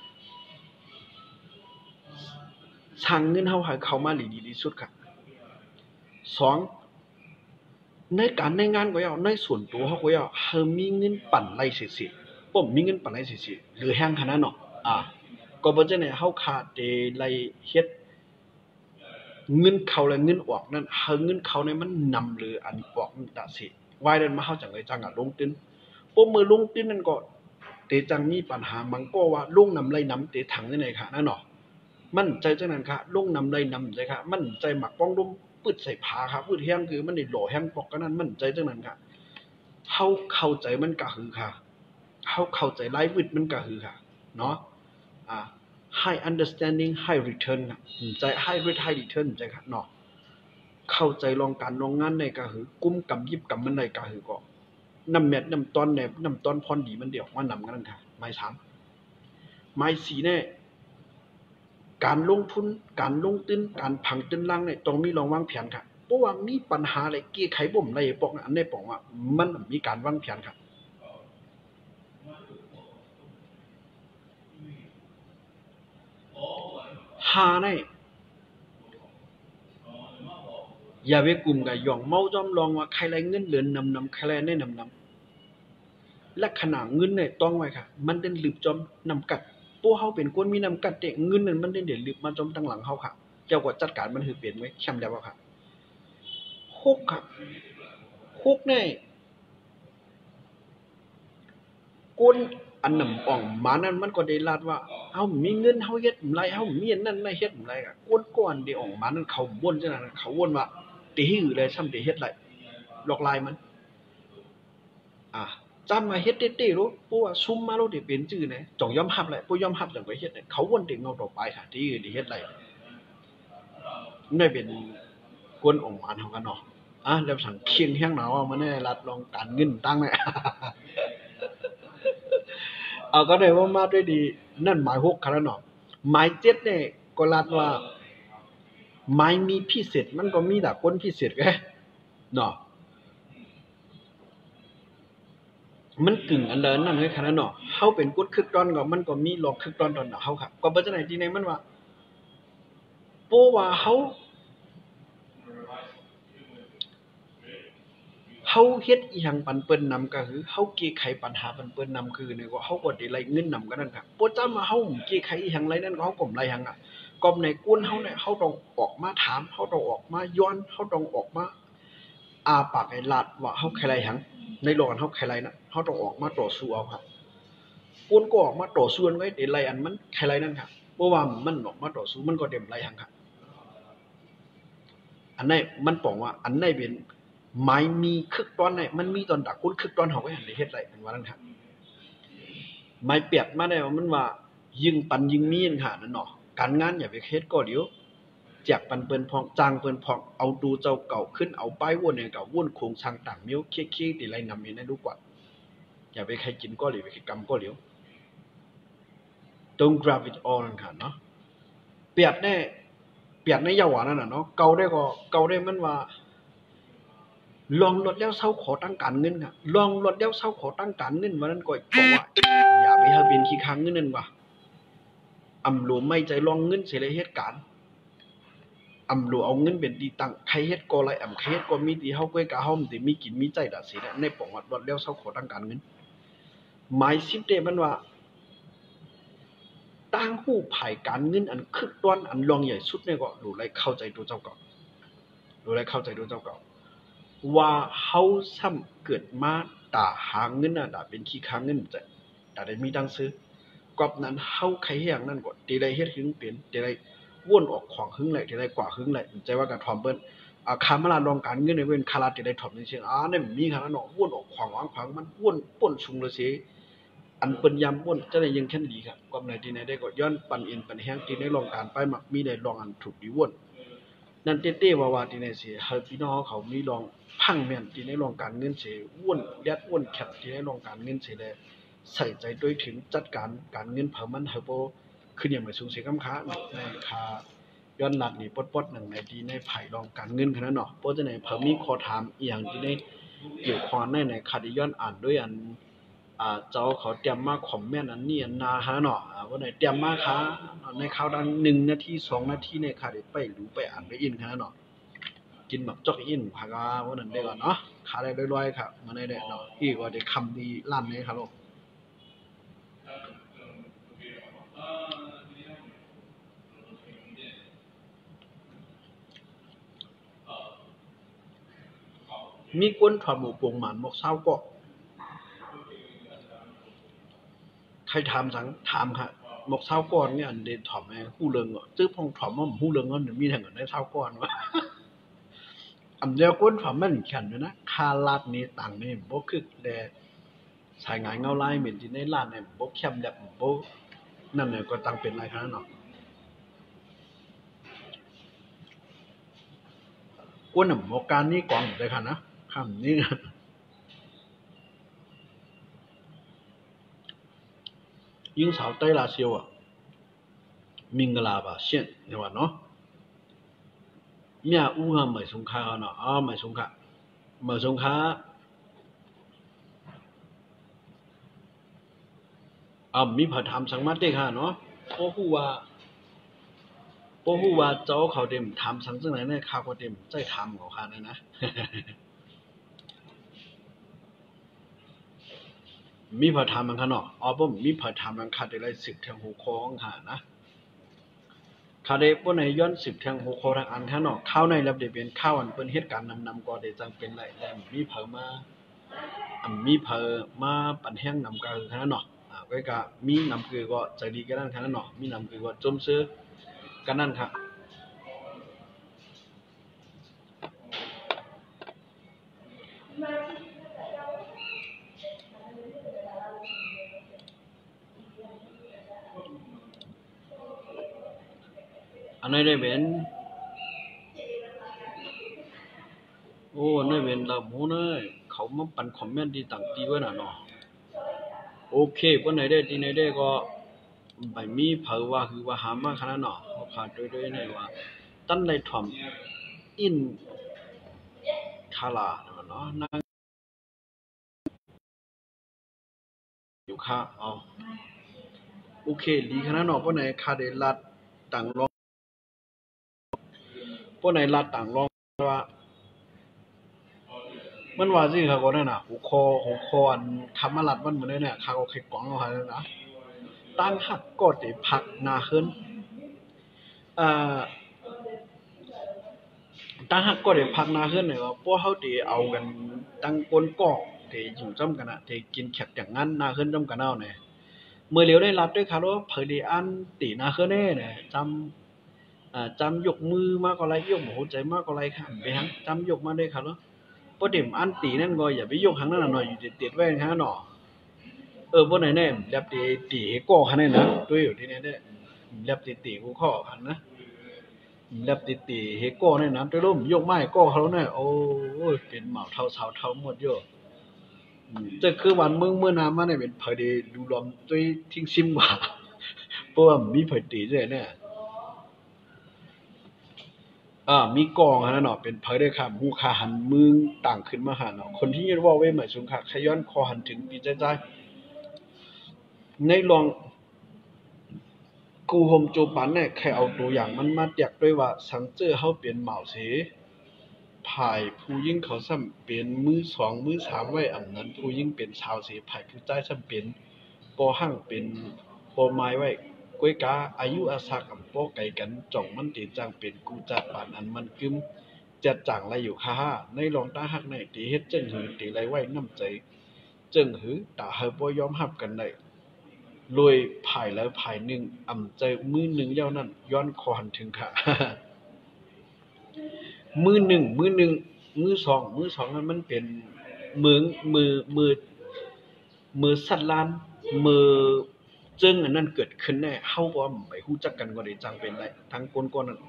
สร้างเงินเฮาให้เข้ามาดีที่สุดค่ะสองในการในงานก็เอาในส่วนตัวเฮาก็เอาเฮามีเงินปั่นไล่เสิๆผมมีเงินปั่นไล่เสิๆหรือแฮงขนาดเนาะอ่าก็บ่จังได๋เฮาขาดได้ไล่เฮ็ดเงินเข้าและเงินออกนั้นเฮาเงินเข้าเนี่ยมันนำหรืออันออกตะสิวายนั้นมาเฮาจังได๋จังอะลงทุนปุ๊บมือลงทุนนั่นก็เตจังมีปัญหามังก็ว่าลงนำไรนำเตถังจังได๋ค่ะนั่นเนาะมั่นใจจังนั้นค่ะลงนำไรนำใจค่ะมั่นใจหมักป้องดมปึดใส่ผาค่ะปึดแฮงคือมันได้หล่อแฮงปอกกันนั้นมั่นใจจังนั้นค่ะเฮาเข้าใจมันก็คือค่ะเฮาเข้าใจไลฟ์วิดมันก็คือค่ะเนาะอ่า high understanding high return น่ะใจ high rate high return ใจค่ะเนาะเข้าใจลองการลองงานได้ก็คือกุมกำยิบกำมันได้ก็คือก็นำแมทนำตอนแนบนำตอนพรดีมันเดียวมานำกันนั่นค่ะหมายสามหมายสี่แน่การลงทุนการลงทุนการผังตื้นล่างเนี่ยต้องมีลองวางแผนค่ะเพราะว่ามีปัญหาอะไรแก้ไขบ่มอะไรปอกอันนี้ปอกว่ามันมีการวางแผนค่ะหาในอย่าไปกลุ่มกับหย่องเมาจอมลองว่าใครไรเงินเหลือนนำนำใครไรแน่นำนำและขนาดเงินเนี่ยต้องไว้ค่ะมันเด่นลืบจอมนำกัดพวกเฮาเป็นคนมีนำกัดเด็กเงินนั้นมันเด่นเด่นลืบมาจอมตั้งหลังเฮาค่ะเจ้าก็จัดการมันคือเปลี่ยนไว้แคมป์แล้วค่ะคุกค่ะคุกเนี่ยก้นอันนำอ่องมานั้นมันก็ได้ลาดว่าเฮามีเงินเฮาเฮ็ดไรเฮามีอันนั้นไม่เฮ็ดไรก็ก้นก้อนได้อ่องมานั้นเขาวนจังนั้นเขาวนว่าติหือเลยซ้ำติเฮ็ดไรหลอกลายมันอ่าจำมาเฮ็ดเต้ๆรู้ปู่ว่าซุมมาแล้วได้เป็นจื้อแหนจ้องยอมรับแหละปู่ยอมรับจังก็เฮ็ดเนี่ยเขาวนติเงาต่อไปค่ะที่ได้เฮ็ดไรได้เป็นก้นอ่องมานเฮากันเนาะอ่ะแล้วสั่งเคียงแห้งหนาวมันได้รัดลองการเงินตั้งแหละเอาก็ได้ว่ามาด้วยดีนั่นหมายหกค่ะเนาะหมายเจ็ดเนี่ยก็รัดว่าหมายมีพิเศษมันก็มีแต่คนพิเศษแกเนาะมันกึ่งอันเดินนั่นคือขนาดเนาะเฮาเป็นกุดคึกตอนก็มันก็มีหลอกคึกตอนตอนเฮาครับก็บ่จังได๋ที่ไหนมันว่าโปว่าเฮาเฮาเฮ็ดอีหยังปันเปิ้นนำก็คือเฮาแก้ไขปัญหาปันเปิ้นนำคือเนี่ยก็เฮาก็ได้ไล่เงินนำกันนั่นครับบ่จำว่าเฮาแก้ไขอีหยังไรนั่นก็เฮาก็ไล่หังอ่ะก็ในกวนเฮาเนี่ยเฮาต้องออกมาถามเฮาต้องออกมาย้อนเฮาต้องออกมาอาปากให้ลาดว่าเฮาใครไรหังในโลกอันเฮาใครไรน่ะเฮาต้องออกมาต่อสู้เอาครับกวนก็ออกมาต่อสู้ไว้ได้ไล่อันมันใครไรนั่นครับบ่ว่ามันออกมาต่อสู้มันก็เต็มไล่หังครับอันไหนมันบอกว่าอันไหนเป็นหมายมีคึกตอนไหนมันมีตอนดักคุณคึกตอนเฮาไว้หันได้เฮ็ดไรเป็นว่านั้นครับหมายเปรียบมาได้ว่ามันว่ายิงปันยิงมีนค่ะนั่นเนาะการงานอย่าไปเฮ็ดก็เดี๋ยวแจกปันเปิ้นพองจางเปิ้นพองเอาดูเจ้าเก่าขึ้นเอาป้ายวนเนี่ยเก่าวนโครงช่างต่างมิ้วเค้ๆติไรนำนี่ได้รู้กว่าอย่าไปใครกินก็หรือไปกรรมก็เดี๋ยว don't grab it all นั่นค่ะเนาะเปรียบแน่เปรียบในยาวานั่นน่ะเนาะเก่าได้ก็เก่าได้มันว่าลองลดแล้วเซาขอตั้งการเงินค่ะลองลดแล้วเซาขอตั้งการเงินว่านั้นก็บอกว่าอย่าไปหาเป็นขี้ค้างเงินนั่นว่าอำหลวไม่ใจลองเงินเสียเลยเหตุการณ์อำหลวเอาเงินเป็นดีตังใครเฮ็ดก็ไรอำใครเฮ็ดก็มีดีเฮาก้อยกะเฮามันสิมีกินมีใจดะสิในปองว่าลดแล้วเซาขอตั้งการเงินหมายสิบเดมันว่าตั้งหู้ภายการเงินอันคึกต้นอันรองใหญ่สุดเนี่ยก็รู้ไรเข้าใจตัวเจ้าก่อนรู้ไรเข้าใจตัวเจ้าก่อนว่าเฮาซ้ำเกิดมาตาหาเงินน่ะตาเป็นขี้ค้างเงินใจตาได้มีตังซื้อกอบนั้นเฮาใครอย่างนั้นก็ตีได้เฮ็ดหึงเป็นตีได้วนออกของหึงไหลตีได้กว่าหึงไหลใจว่าการถ่อมเปิ้นอ่าคามาลาลองการเงินในเว้นคาราตีได้ถ่อมจริงๆอ่าเนี่ยมีขนาดเนาะวนออกของวางขวางมันวนป่นชุงเลยสิอันเปิ้นยามวนจะได้ยังแค่ดีครับกอบไหนที่ไหนได้ก็ย้อนปันเอ็นปันแห้งที่ได้ลองการไปมักมีได้ลองอันถูกดีวนนั่นเต้ๆว่าๆที่ไหนสิเฮาพี่น้องเขามีลองพังแม่นที่ในรองการเงินเสว่นแดดว่นแคบที่ในรองการเงินเสได้ใส่ใจด้วยถึงจัดการการเงินเพิ่มมันเฮาบ่ขึ้นอย่างไม่สูงเสียกำค้าในค่าย้อนหลัดนี่ปดๆหนึ่งในที่ในไผ่รองการเงินขนาดเนาะเพราะฉะนั้นเพิ่นมีข้อถามอีหยังที่ได้เกี่ยวข้องในในคดีย้อนอ่านด้วยอันอ่าเจ้าเขาเตรียมมาคอมเมนต์อันนี้อันนาหาเนาะอ่าว่าไหนเตรียมมาค่ะในข่าวดังหนึ่งนาทีสองนาทีในค่ะได้ไปรู้ไปอ่านไปอินขนาดเนาะกินแบบจอกอินพากาว่านั้นได้ก่อนเนาะขาได้ลอยๆครับมาได้เด้เนาะอีกว่าได้คำดีลั่นเลยครับลูกมีคนถอดหมูปวงหมานหมกเศร้าก็ใครถามสังถามค่ะหมกเศร้าก่อนเนี่ยอันเดนถอมแม่ฮู้เรื่องอ่ะจื้อพงถอมว่าฮู้เรื่องอ่ะมีทางกันได้เศร้าก่อนวะอันเดียวคนถอมมันขันอยู่นะคาลาดนี้ต่างนี่บ่คือแลสายงานเงาลายเหม็นที่ในร้านเนี่ยบ่เข้มแบบบ่นั่นเนี่ยก็ตั้งเป็นไรขนาดเนาะกวนน่ะหมกการนี้กองได้ค่ะนะคำนี้ยิ่งสาวใต้ลาเซียวอ่ะมิงกลาบะเช่นเนี่ยว่าเนาะเมียอู้หาเหมยสงคาเนาะอ๋อเหมยสงคาเหมยสงคาอ่ามีพระธรรมสังมาเตค่ะเนาะบ่ฮู้ว่าบ่ฮู้ว่าเจ้าเขาเต็มถามสังจังไหนเนี่ยข้าก็เต็มใจถามเขาค่ะนั่นนะ มีพระธรรมมันค่ะเนาะอ๋อบ่มีพระธรรมมันค่ะได้ไล่สิบแทงหูคอของค่ะนะคาเดบ่ในย้อนสิบแทงหูคอทางอันค่ะเนาะข้าวในรับได้เป็นข้าวอันเปิ้นเฮ็ดการนำนำก็ได้จังเป็นไรแล้วมีเผอมาอ่ามีเผอมาปันแห้งนำกาคือค่ะเนาะอ่าก็ก็มีนำคือก็ใจดีกันนั่นค่ะเนาะมีนำคือก็จมซื้อกันนั่นค่ะอันนั้นได้เป็นโอ้อันนั้นเป็นละหมูเน้ยเขามาปันคอมเมนต์ที่ต่างตีไว้น่ะเนาะโอเคเปิ้นไหนได้ที่ไหนได้ก็ไปมีเผอว่าคือว่าหามาขนาดเนาะเขาขาดด้วยๆในว่าตั้นได้ถ่อมอินคาลาเนาะนางอยู่ค่ะอ๋อโอเคดีขนาดเนาะเปิ้นไหนคาได้ลัดต่างรองเปิ้นไหนลัดต่างรองว่ามันว่าสิครับก็นั่นน่ะหัวคอหัวคออันคำมาลัดมันเหมือนเนี่ยข้าก็เคยกวางเอาหาแล้วนะตั้งหักก็ได้พักนาขึ้นอ่าตั้งหักก็ได้พักนาขึ้นเนี่ยก็พวกเขาที่เอากันตั้งก้นกอกที่อยู่จ้ำกันอะที่กินแขกอย่างนั้นนาขึ้นจ้ำกันเอาเนี่ยเมื่อเหลียวได้รับด้วยครับว่าเผยดีอันตีนาขึ้นแน่เนี่ยจำอ่าจำยกมือมากกว่าไรยกหัวใจมากกว่าไรค่ะไปหังจำยกมาได้ครับว่าพอเด็มอันตีนั่นก็อย่าไปยกหังนั่นหน่อยอยู่ติดๆไว้ฮะหนอเออพวกไหนแน่ยับตีตีก็ขนาดนั้นนะด้วยอยู่ที่นี่เนี่ยยับตีตีกูข้อหันนะ lập tì tì hế cô này nắm tới lúc dùng mai côเขาเนี่ยโอ้ยเป็นหมาเท่าเท่าเท่าหมดอยู่จะคือวันเมื่อเมื่อน้ำมาเนี่ยเป็นเผยดีดูลมด้วยทิ้งซิมกว่าเพราะว่ามีเผยตีด้วยเนี่ยอ่ามีกองฮะเนาะเป็นเผยได้ครับหูขาหันมึงต่างขึ้นมาหาเนาะคนที่ยืนว่าไว้เหมือนสุงขาขย้อนคอหันถึงปีใจใจในลองกูโฮมโจปันเนี่ยแค่เอาตัวอย่างมันมาเตียกด้วยว่าสังเจอเฮาเป็นเหมาเสภายผู้ยิ่งเขาซ้ำเป็นมือสองมือสามไว้อันนั้นผู้ยิ่งเป็นชาวเสภายผู้ใต้ซ้ำเป็นปอหั่งเป็นปอไม้ไว้ก้วยกาอายุอาศักกับปอไก่กันจ่องมันติจังเป็นกูจัดปานอันมันกึมจัดจังไรอยู่ค่าในรองตาหักในตีเฮ็ดจึงหือตีไรไว้น้ำใจจึงหือตาเฮาบ่ยอมรับกันได้รวยภายแล้วภายหนึ่งอ่ำใจมือหนึ่งเย้านั้นย้อนคอหันถึงค่ะ มือหนึ่งมือหนึ่งมือสองมือสองนั้นมันเป็นมือมือมือมือสัตว์ล้านมือจึงอันนั้นเกิดขึ้นแน่เฮาบ่ไปฮู้จักกันก็ได้จังเป็นไรทั้งคนก่อนนั้น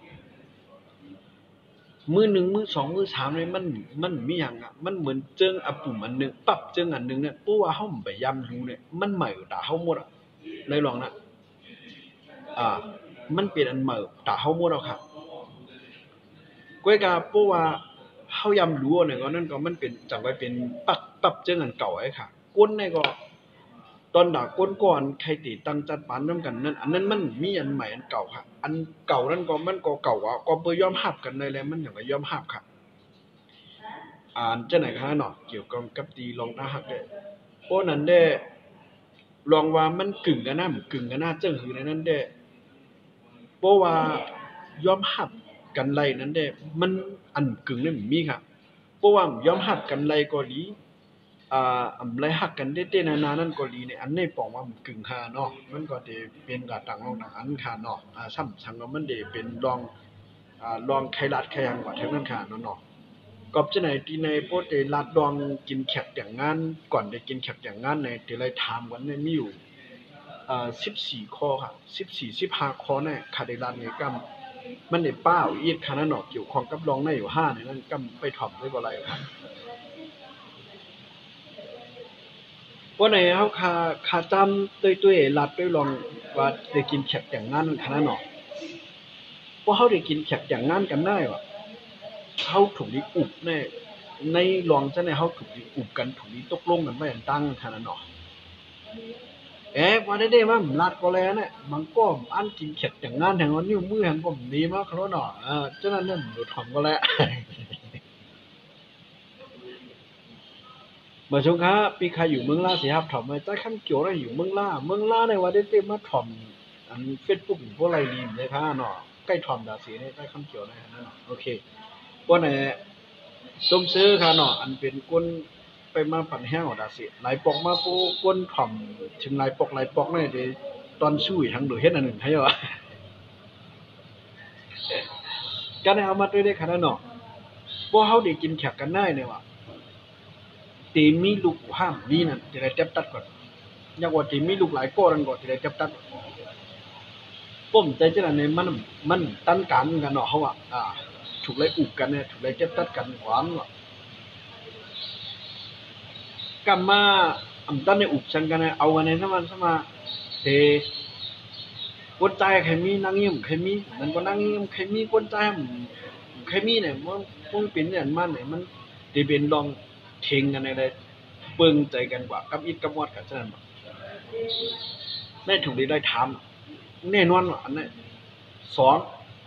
มือหนึ่งมือสองมือสามนี่มันมันมีหยังอ่ะมันเหมือนเจิงอะปุ่มอันหนึงปรับเจิงอันหนึงเนี่ยปูว่าเฮาไปย้ำรู้เนี่ยมันใหม่ตาเฮาหมดอ่ะเลยลองนะอ่ามันเป็นอันใหม่ตาเฮาหมดแล้วครับก้วยกาเพราะว่าเฮายำรู้เนี่ยก็นั่นก็มันเป็นจังไว้เป็นปักปับเจังอันเก่าไอ้ค่ะก้นเนี่ยก็ตอนดาก้นก่อนใครติตั้งจัดปานนำกันนั่นอันนั้นมันมีอันใหม่อันเก่าค่ะอันเก่านั้นก็มันก็เก่าอ่ะก็บ่ยอมรับกันได้แล้วมันอย่างว่ายอมรับค่ะอ่านจังไหนคะเนาะเกี่ยวกับกับตีลองตาฮักได้เพราะนั้นได้ลองว่ามันกึ่งกันนำกึ่งกันหน้าจังหือในนั้นได้เพราะว่ายอมรับกันไลนั้นได้มันอันกึ่งนั้นมีค่ะเพราะว่ายอมรับกันไลก็ดีอ่าอำไลฮักกันเต้ๆนาๆนั่นก็ดีเนี่ยอันนี้ปองว่ามันกึ่งค่ะเนาะมันก็สิเป็นกะต่างลองต่างอันค่ะเนาะอ่าซ้ำสังก็มันได้เป็นลองอ่าลองไขลัดไขยังกว่าทั้งนั้นค่ะเนาะเนาะกอบจะไหนที่ในโพสต์ได้ลัดลองกินแขกแต่งงานก่อนได้กินแขกแต่งงานในที่ไรถามกันเนี่ยมีอยู่อ่าสิบสี่ข้อค่ะสิบสี่ สิบห้าข้อเนี่ยค่ะได้ลัดเนี่ยกำมันได้ป้าวอีกค่ะนั่นเนาะเกี่ยวข้องกับรองในอยู่ห้าเนี่ยนั่นกำไปถ่อมได้บ่ไรครับว่าไหนเฮาคาคาจำตุ้ยๆลัดด้วยลองว่าได้กินแขกแต่งงานนั่นค่ะนั่นเนาะว่าเฮาได้กินแขกแต่งงานกันได้ว่ะเฮาถูกได้อุบแน่ในรองจังได๋เฮาถูกได้อุบกันถูกได้ตกลงกันไว้อันตั้งค่ะนั่นเนาะเอ๊ะว่าได้ๆมาลัดก็แล้วเนี่ยมันก็อันกินแขกแต่งงานแห่งว่านิ้วมือแห่งก็ดีมากครับเนาะเออฉะนั้นนั่นดูถ่อมก็แล้วบ่ชงค่ะปีใครอยู่เมืองลาสิครับถ่อมมาใต้คำเกี่ยวได้อยู่เมืองลาเมืองลาในว่าได้เต็มมาถ่อมอัน Facebook พวกไรดีเลยค่ะเนาะใกล้ถ่อมดาสิในใต้คำเกี่ยวได้นั่นโอเคว่าไหนส้มซื้อค่ะเนาะอันเป็นก้นไปมาปั่นแห้งของดาสิหลายปอกมาปูก้นถ่อมถึงหลายปอกหลายปอกเนี่ยเดตอนสู้ทั้งโดยเฮ็ดอันหนึ่งให้ว่ากันเอามาด้วยได้ค่ะเนาะบ่เฮาได้กินแขกกันได้เนี่ยว่าตีมีลูกห้ามดีนั่นจะได้จับตัดก่อนอยากว่าตีมีลูกหลายก้อนก่อนจะได้จับตัดป้มใจจังนั้นเนี่ยมันมันตันกันกันเนาะเฮาว่าอ่าถูกไล่อุกกันเนี่ยถูกไล่จับตัดกันหวานว่ะกำมาอำตันในอุกชันกันเนี่ยเอากันในสมันสมาเทคนใจใครมีนั่งยิ้มใครมีมันก็นั่งยิ้มใครมีคนใจใครมีเนี่ยมันคงเป็นอย่างมันเนี่ยมันสิเป็นลองเทงกันอะไรเบิ่งใจกันกว่ากับอิดกับมอดกันฉะนั้นแม่ถูกได้ได้ถามแน่นอนว่าอันนั้นสอง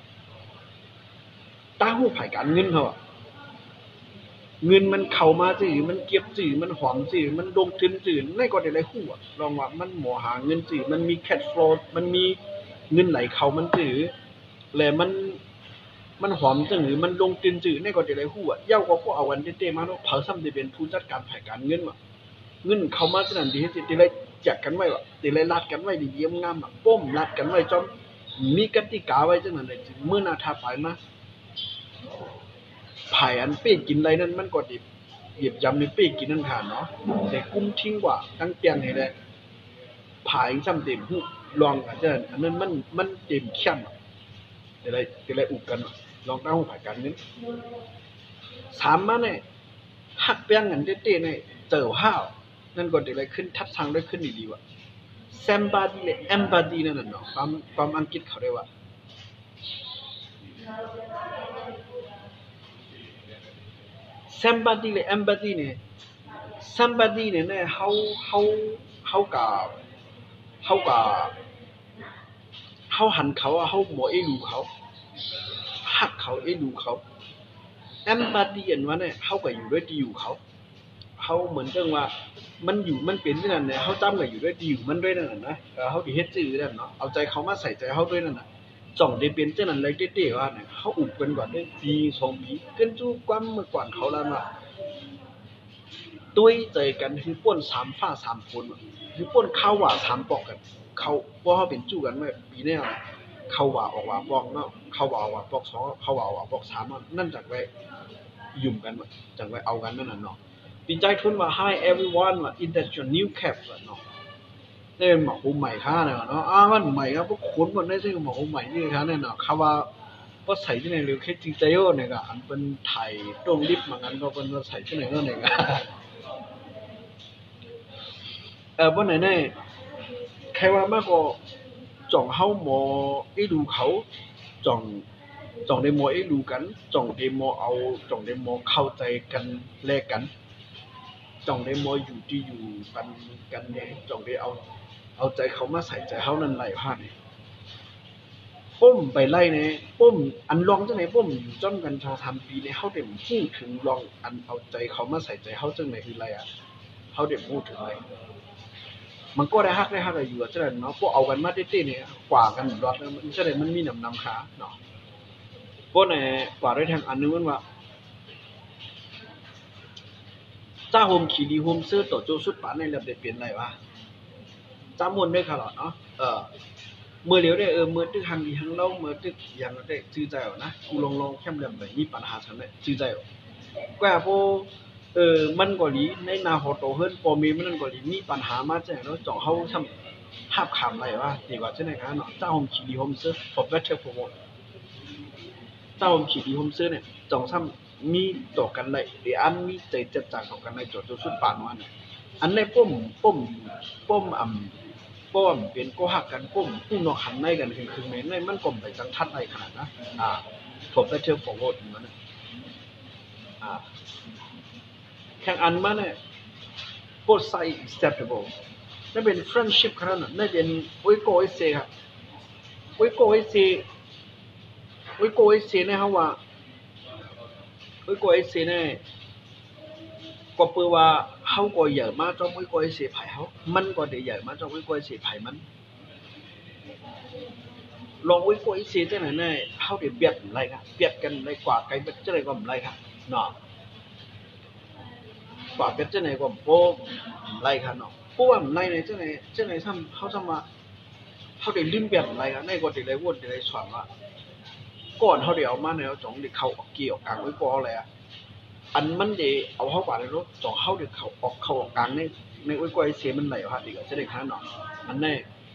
ตาหู้ไผการเงินเฮาเงินมันเข้ามาซื่อมันเก็บซื่อมันหอมซื่อมันลงทุนซื่อในก็ได้หลายฮู้อ่ะลองว่ามันหมอหาเงินซื่อมันมี cash flow มันมีเงินไหลเข้ามันซื่อแล้วมันมันหอมจังหรือมันลงทุนซื่อในก็ได้หลายฮู้อ่ะยาวกว่าพวกเอาวันเต้ๆมาเนาะเผาซ้ำได้เป็นผู้จัดการไผการเงินว่ะเงินเข้ามาฉะนั้นดีที่สิได้แจกกันไว้ว่ะได้รัดกันไว้ดีเยี่ยมงามอ่ะป้มรัดกันไว้จอมมีกติกาไว้จังนั้นได้มื้อหน้าถ้าไปมาไผ่อันเป้กินไรนั่นมันก็ดิเหยียบยำในเป้กินนั่นค่ะเนาะแต่กุ้มทิ้งกว่าตั้งเตียนให้ได้ผายซ้ำเต็มหูลองอาจจะอันนั้นมันมันเต็มเข้มอะไรอะไรอุกกันลองตั้งหูผายกันนี้สามมาเนี่ยหักเปียงกันเต้ๆเนี่ยเจอห้าวนั่นก็อะไรขึ้นทัดทางได้ขึ้นดีๆว่ะ somebody เลย empathy นั่นน่ะเนาะความความอังกฤษเขาเรียกว่าsympathy เลย empathy เนี่ย sympathy เนี่ยเนี่ยเฮาเฮาเฮากะเฮากะเฮาหันเขาเฮาบ่เอรู้เขาฮักเขาเอรู้เขา empathy อันว่าเนี่ยเฮาก็อยู่ด้วยดีอยู่เขาเฮาเหมือนจังว่ามันอยู่มันเป็นจังนั้นเนี่ยเฮาจำก็อยู่ด้วยดีอยู่มันด้วยนั่นน่ะนะเออเฮาสิเฮ็ดซื่อนั่นเนาะเอาใจเขามาใส่ใจเฮาด้วยนั่นน่ะจ่องได้เป็นจังนั้นเลยเต้ๆว่าเนี่ยเฮาอุบกันก่อนได้ปีสองปีเกินจู่ความเมื่อก่อนเขาแล้วว่าตุ้ยใจกันคือป่นสามฟ้าสามฝนคือป่นข้าวหว่าสามปอกกันเขาบ่เฮาเป็นจู่กันไว้ปีแนวเข้าว่าออกว่าปอกเนาะเข้าว่าออกว่าปอกสองเข้าว่าออกว่าปอกสามนั่นจักไว้ยุ่มกันว่าจังไว้เอากันนั่นน่ะเนาะปีใจทุนว่า hi everyone ว่า in that your new cap เนาะนี่หมอหูใหม่ค่าเนาะเนาะอ่ามันใหม่ครับพวกคนบ่ได้ซึ่งหมอหูใหม่นี่ค่ะเนี่ยเนาะเขาว่าบ่ใส่ที่ไหนหรือแค่จริงใจโอ้เนี่ยก็อันเป็นไทยตรงลิฟต์มางั้นก็เพิ่นว่าใส่ที่ไหนเนาะเนี่ยก็เออบ่ไหนแน่ใครว่ามาก็จ่องเฮาหมออีดูเขาจ่องจ่องได้มอไอ้รู้กันจ่องได้มอเอาจ่องได้มอเข้าใจกันแลกกันจ่องได้มออยู่ที่อยู่กันกันเนี่ยจ่องได้เอาเอาใจเขามาใส่ใจเขานั่นไหลผ่านนี่ป้มไปไล่เนี่ยป้มอันลองจังไหนป้มอยู่จ้อนกันชอทำปีในเขาเด็มพูดถึงลองอันเอาใจเขามาใส่ใจเขาจังไหนคืออะไรอ่ะเขาเด็มพูดถึงอะไรมันก็ได้ฮักได้ฮักอะไรอยู่จังไหนเนาะพวกเอากันมาเต้ๆเนี่ยกว่ากันรอดมันจังไหนมันมีหนำนำขาเนาะพวกเนี่ยกว่าได้ทางอันนึงมันว่าจ้าโฮมขี่ดีโฮมซื้อต่อโจสุดป่านในระเบียบเปลี่ยนอะไรวะจ้ามวนด้วยค่ะหรอเนาะเออเมื่อเลี้ยวได้เออเมื่อตึกหังดีหังเล่าเมื่อตึกอย่างได้ชื่อใจอ่ะนะกูลองลองแค่เรื่องแบบมีปัญหาฉันเลยชื่อใจอ่ะกว่าพอเออมันก็ลีในนาหอโตเฮิรนพอมีมันก็ลีมีปัญหามาแจ้งแล้วจ่อเฮาทำภาพขำอะไรวะดีกว่าใช่ไหมครับเนาะเจ้าโฮมขี่ดีโฮมซื้อ for better for more เจ้าโฮมขี่ดีโฮมซื้อเนี่ยจ่องซ้ำมีต่อกันเลยเดี๋ยวอันมีใจจัดจางต่อกันเลยจ่อจนสุดปานวันอันในป้มป้มป้มอ่ำป้มเป็นก็หักกันป้มผู้นอกหันในกันคือคือแม่ในมันกลมไปจังทัดในขนาดนะอ่า for better for more มันนะอ่าแข่งอันมาเนี่ย both side acceptable นั่นเป็น friendship ขนาดนั้นนั่นเป็นไว้โกไว้เซครับไว้โกไว้เซไว้โกไว้เซเนี่ยเขาว่าไว้โกไว้เซเนี่ยก็เปื่อว่าเขาก็ใหญ่มาจ้องไว้โกไว้เซไผ่เขามันก็ได้ใหญ่มาจ้องไว้โกไว้เซไผ่มันลองไว้โกไว้เซจังไหนเนี่ยเขาได้เบียดอะไรครับเบียดกันในกว่าไกลเป็นจังไหนก็อะไรครับเนาะกว่าเป็นจังไหนก็โป๊ะอะไรครับเนาะเพราะว่าอะไรเนี่ยจังไหนจังไหนทำเขาทำมาเขาได้ลิ้มเบียดอะไรครับในก็ได้เลยวนได้เลยสอนว่าก่อนเขาได้เอามาเนี่ยจ่องได้เข้าออกเกี่ยวกลางไว้ก่ออะไรอ่ะอันมันได้เอาเข้ากว่าเลยเนาะจ่องเขาได้เข้าออกเข้าออกกลางในในไว้ก่อไอ้เสียมันไหลฮะดีกว่าจะได้ค้าเนาะอันนี้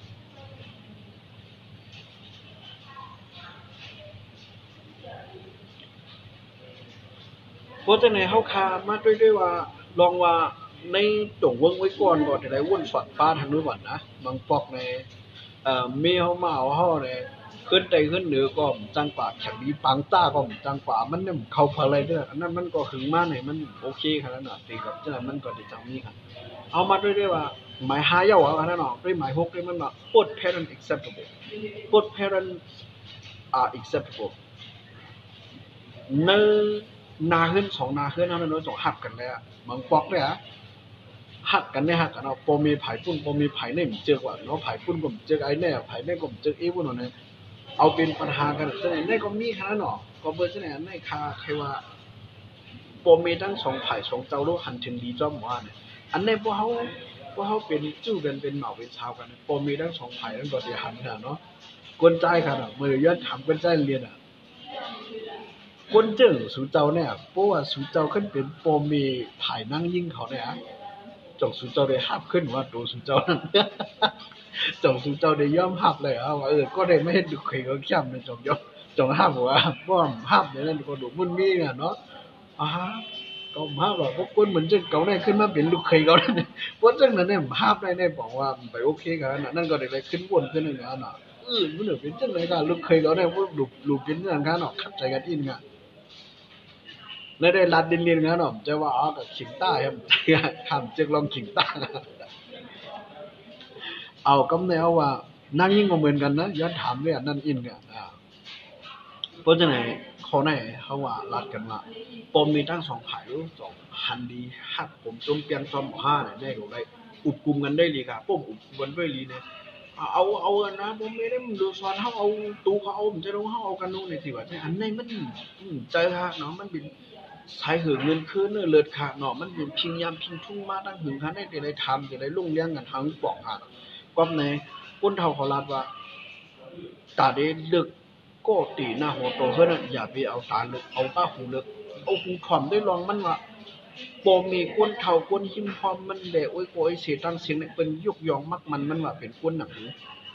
เพราะจังไหนเขาคามาด้วยด้วยว่าลองว่าในจ่องเวิ้งไว้ก่อนก่อนได้วนสอนฟ้าทางนู้นก่อนนะบางปอกในเอ่อเมียเขามาเอาเฮาเนี่ยขึ้นใดขึ้นเหนือก็จังกว่าแข็งดีปังต้าก็จังกว่ามันเนี่ยเข้าพอะไรเด้ออันนั้นมันก็หึงมาเนี่ยมันโอเคขนาดนั้นตีกับจังนั้นมันก็ได้จังนี้ครับเอามาด้วยด้วยว่าหมายหาเย้าเอาอันนั้นเนาะด้วยหมายหกด้วยมันว่า both parent acceptable both parent are acceptable เนื้อนาขึ้นสองนาขึ้นเท่านั้นเนาะสองหักกันเลยอ่ะบางปอกเลยอ่ะหักกันเนี่ยหักกันเอาปอมีไผ่ปุ้นปอมีไผ่เนี่ยมันเจอกว่าเนาะไผ่ปุ้นก็เจอไอ้เนี่ยไผ่เนี่ยก็เจอเอ้วุ่นเนาะเอาเป็นปัญหากันจังไหนในก็มีขนาดเนาะก็เบอร์จังไหนในคาใครว่าปอมีทั้งสองไผ่สองเจ้าโลหันถึงดีจ้อมว่าเนี่ยอันในพวกเขาพวกเขาเป็นจู้กันเป็นเหมาเป็นชาวกันปอมีทั้งสองไผ่ทั้งก็สิหันกันเนาะกวนใจค่ะเนาะมื้อยอดถามกวนใจเรียนอ่ะคนเจอสู่เจ้าเนี่ยเพราะว่าสู่เจ้าขึ้นเป็นปอมีไผ่นั่งยิ่งเขาเนี่ยจงสู่เจ้าได้หับขึ้นว่าตัวสู่เจ้านั้นจงสู่เจ้าได้ยอมหับเลยอ่ะว่าเออก็ได้ไม่ให้ดูเคยเขาเข้มในจงยอมจงหับว่าป้อมหับเนี่ยนั่นก็ดูมันมีอ่ะเนาะอ่าก็หับหรอกพวกคนเหมือนจะเก่าได้ขึ้นมาเป็นลูกเคยเขาเนี่ยเพราะจังนั้นเนี่ยหับได้เนี่ยบอกว่าไปโอเคกันนั่นก็ได้ขึ้นวนขึ้นนึงอ่ะเนาะเออมันเป็นจังได๋ก็ลูกเคยเขาเนี่ยพวกลูกลูกเป็นจังกันเนาะขัดใจกันอีกอ่ะแล้วได้รัดดินเรียนกันเนาะจะว่าอ๋อกับขิงต้าครับทำจึงลองขิงต้าเอากำแนวว่านั่งยิ่งก็เหมือนกันนะย้อนถามเนี่ยนั่นอินเนี่ยอ่าเพราะฉะนั้นเขาไหนเขาว่ารัดกันว่าปมมีทั้งสองฝ่ายสองหันดีฮักผมจมเปียงจอมห้าเนี่ยได้ก็ได้อุบกุมกันได้เลยครับผมอุบกุมกันด้วยลีเนี่ยเอาเอานะผมไม่ได้ดูสอนเขาเอาตูเขาเอาผมจะรู้เขาเอากันนู่นในสิว่าอันไหนมันใจฮะเนาะมันเป็นสายหือเงินคืนเนื้อเลือดขาดเนาะมันเป็นพิงยามพิงทุ่งมาตั้งหึงคันได้ได้ทำจะได้ลุ่งเลี้ยงกันทั้งปอกอ่ะก็ในคนเฒ่าเขาลาดว่าตาได้เลิกก็ตีหน้าหัวโตเพิ่นน่ะอย่าไปเอาตาเลิกเอาตาหูเลิกเอาหูถ่อมได้ลองมันว่าบ่มีคนเฒ่าคนหิมพร้อมมันแลโอ้ยโกยเสียตั้งเสียงเนี่ยเพิ่นยกย่องมักมันมันว่าเป็นคนหนังหู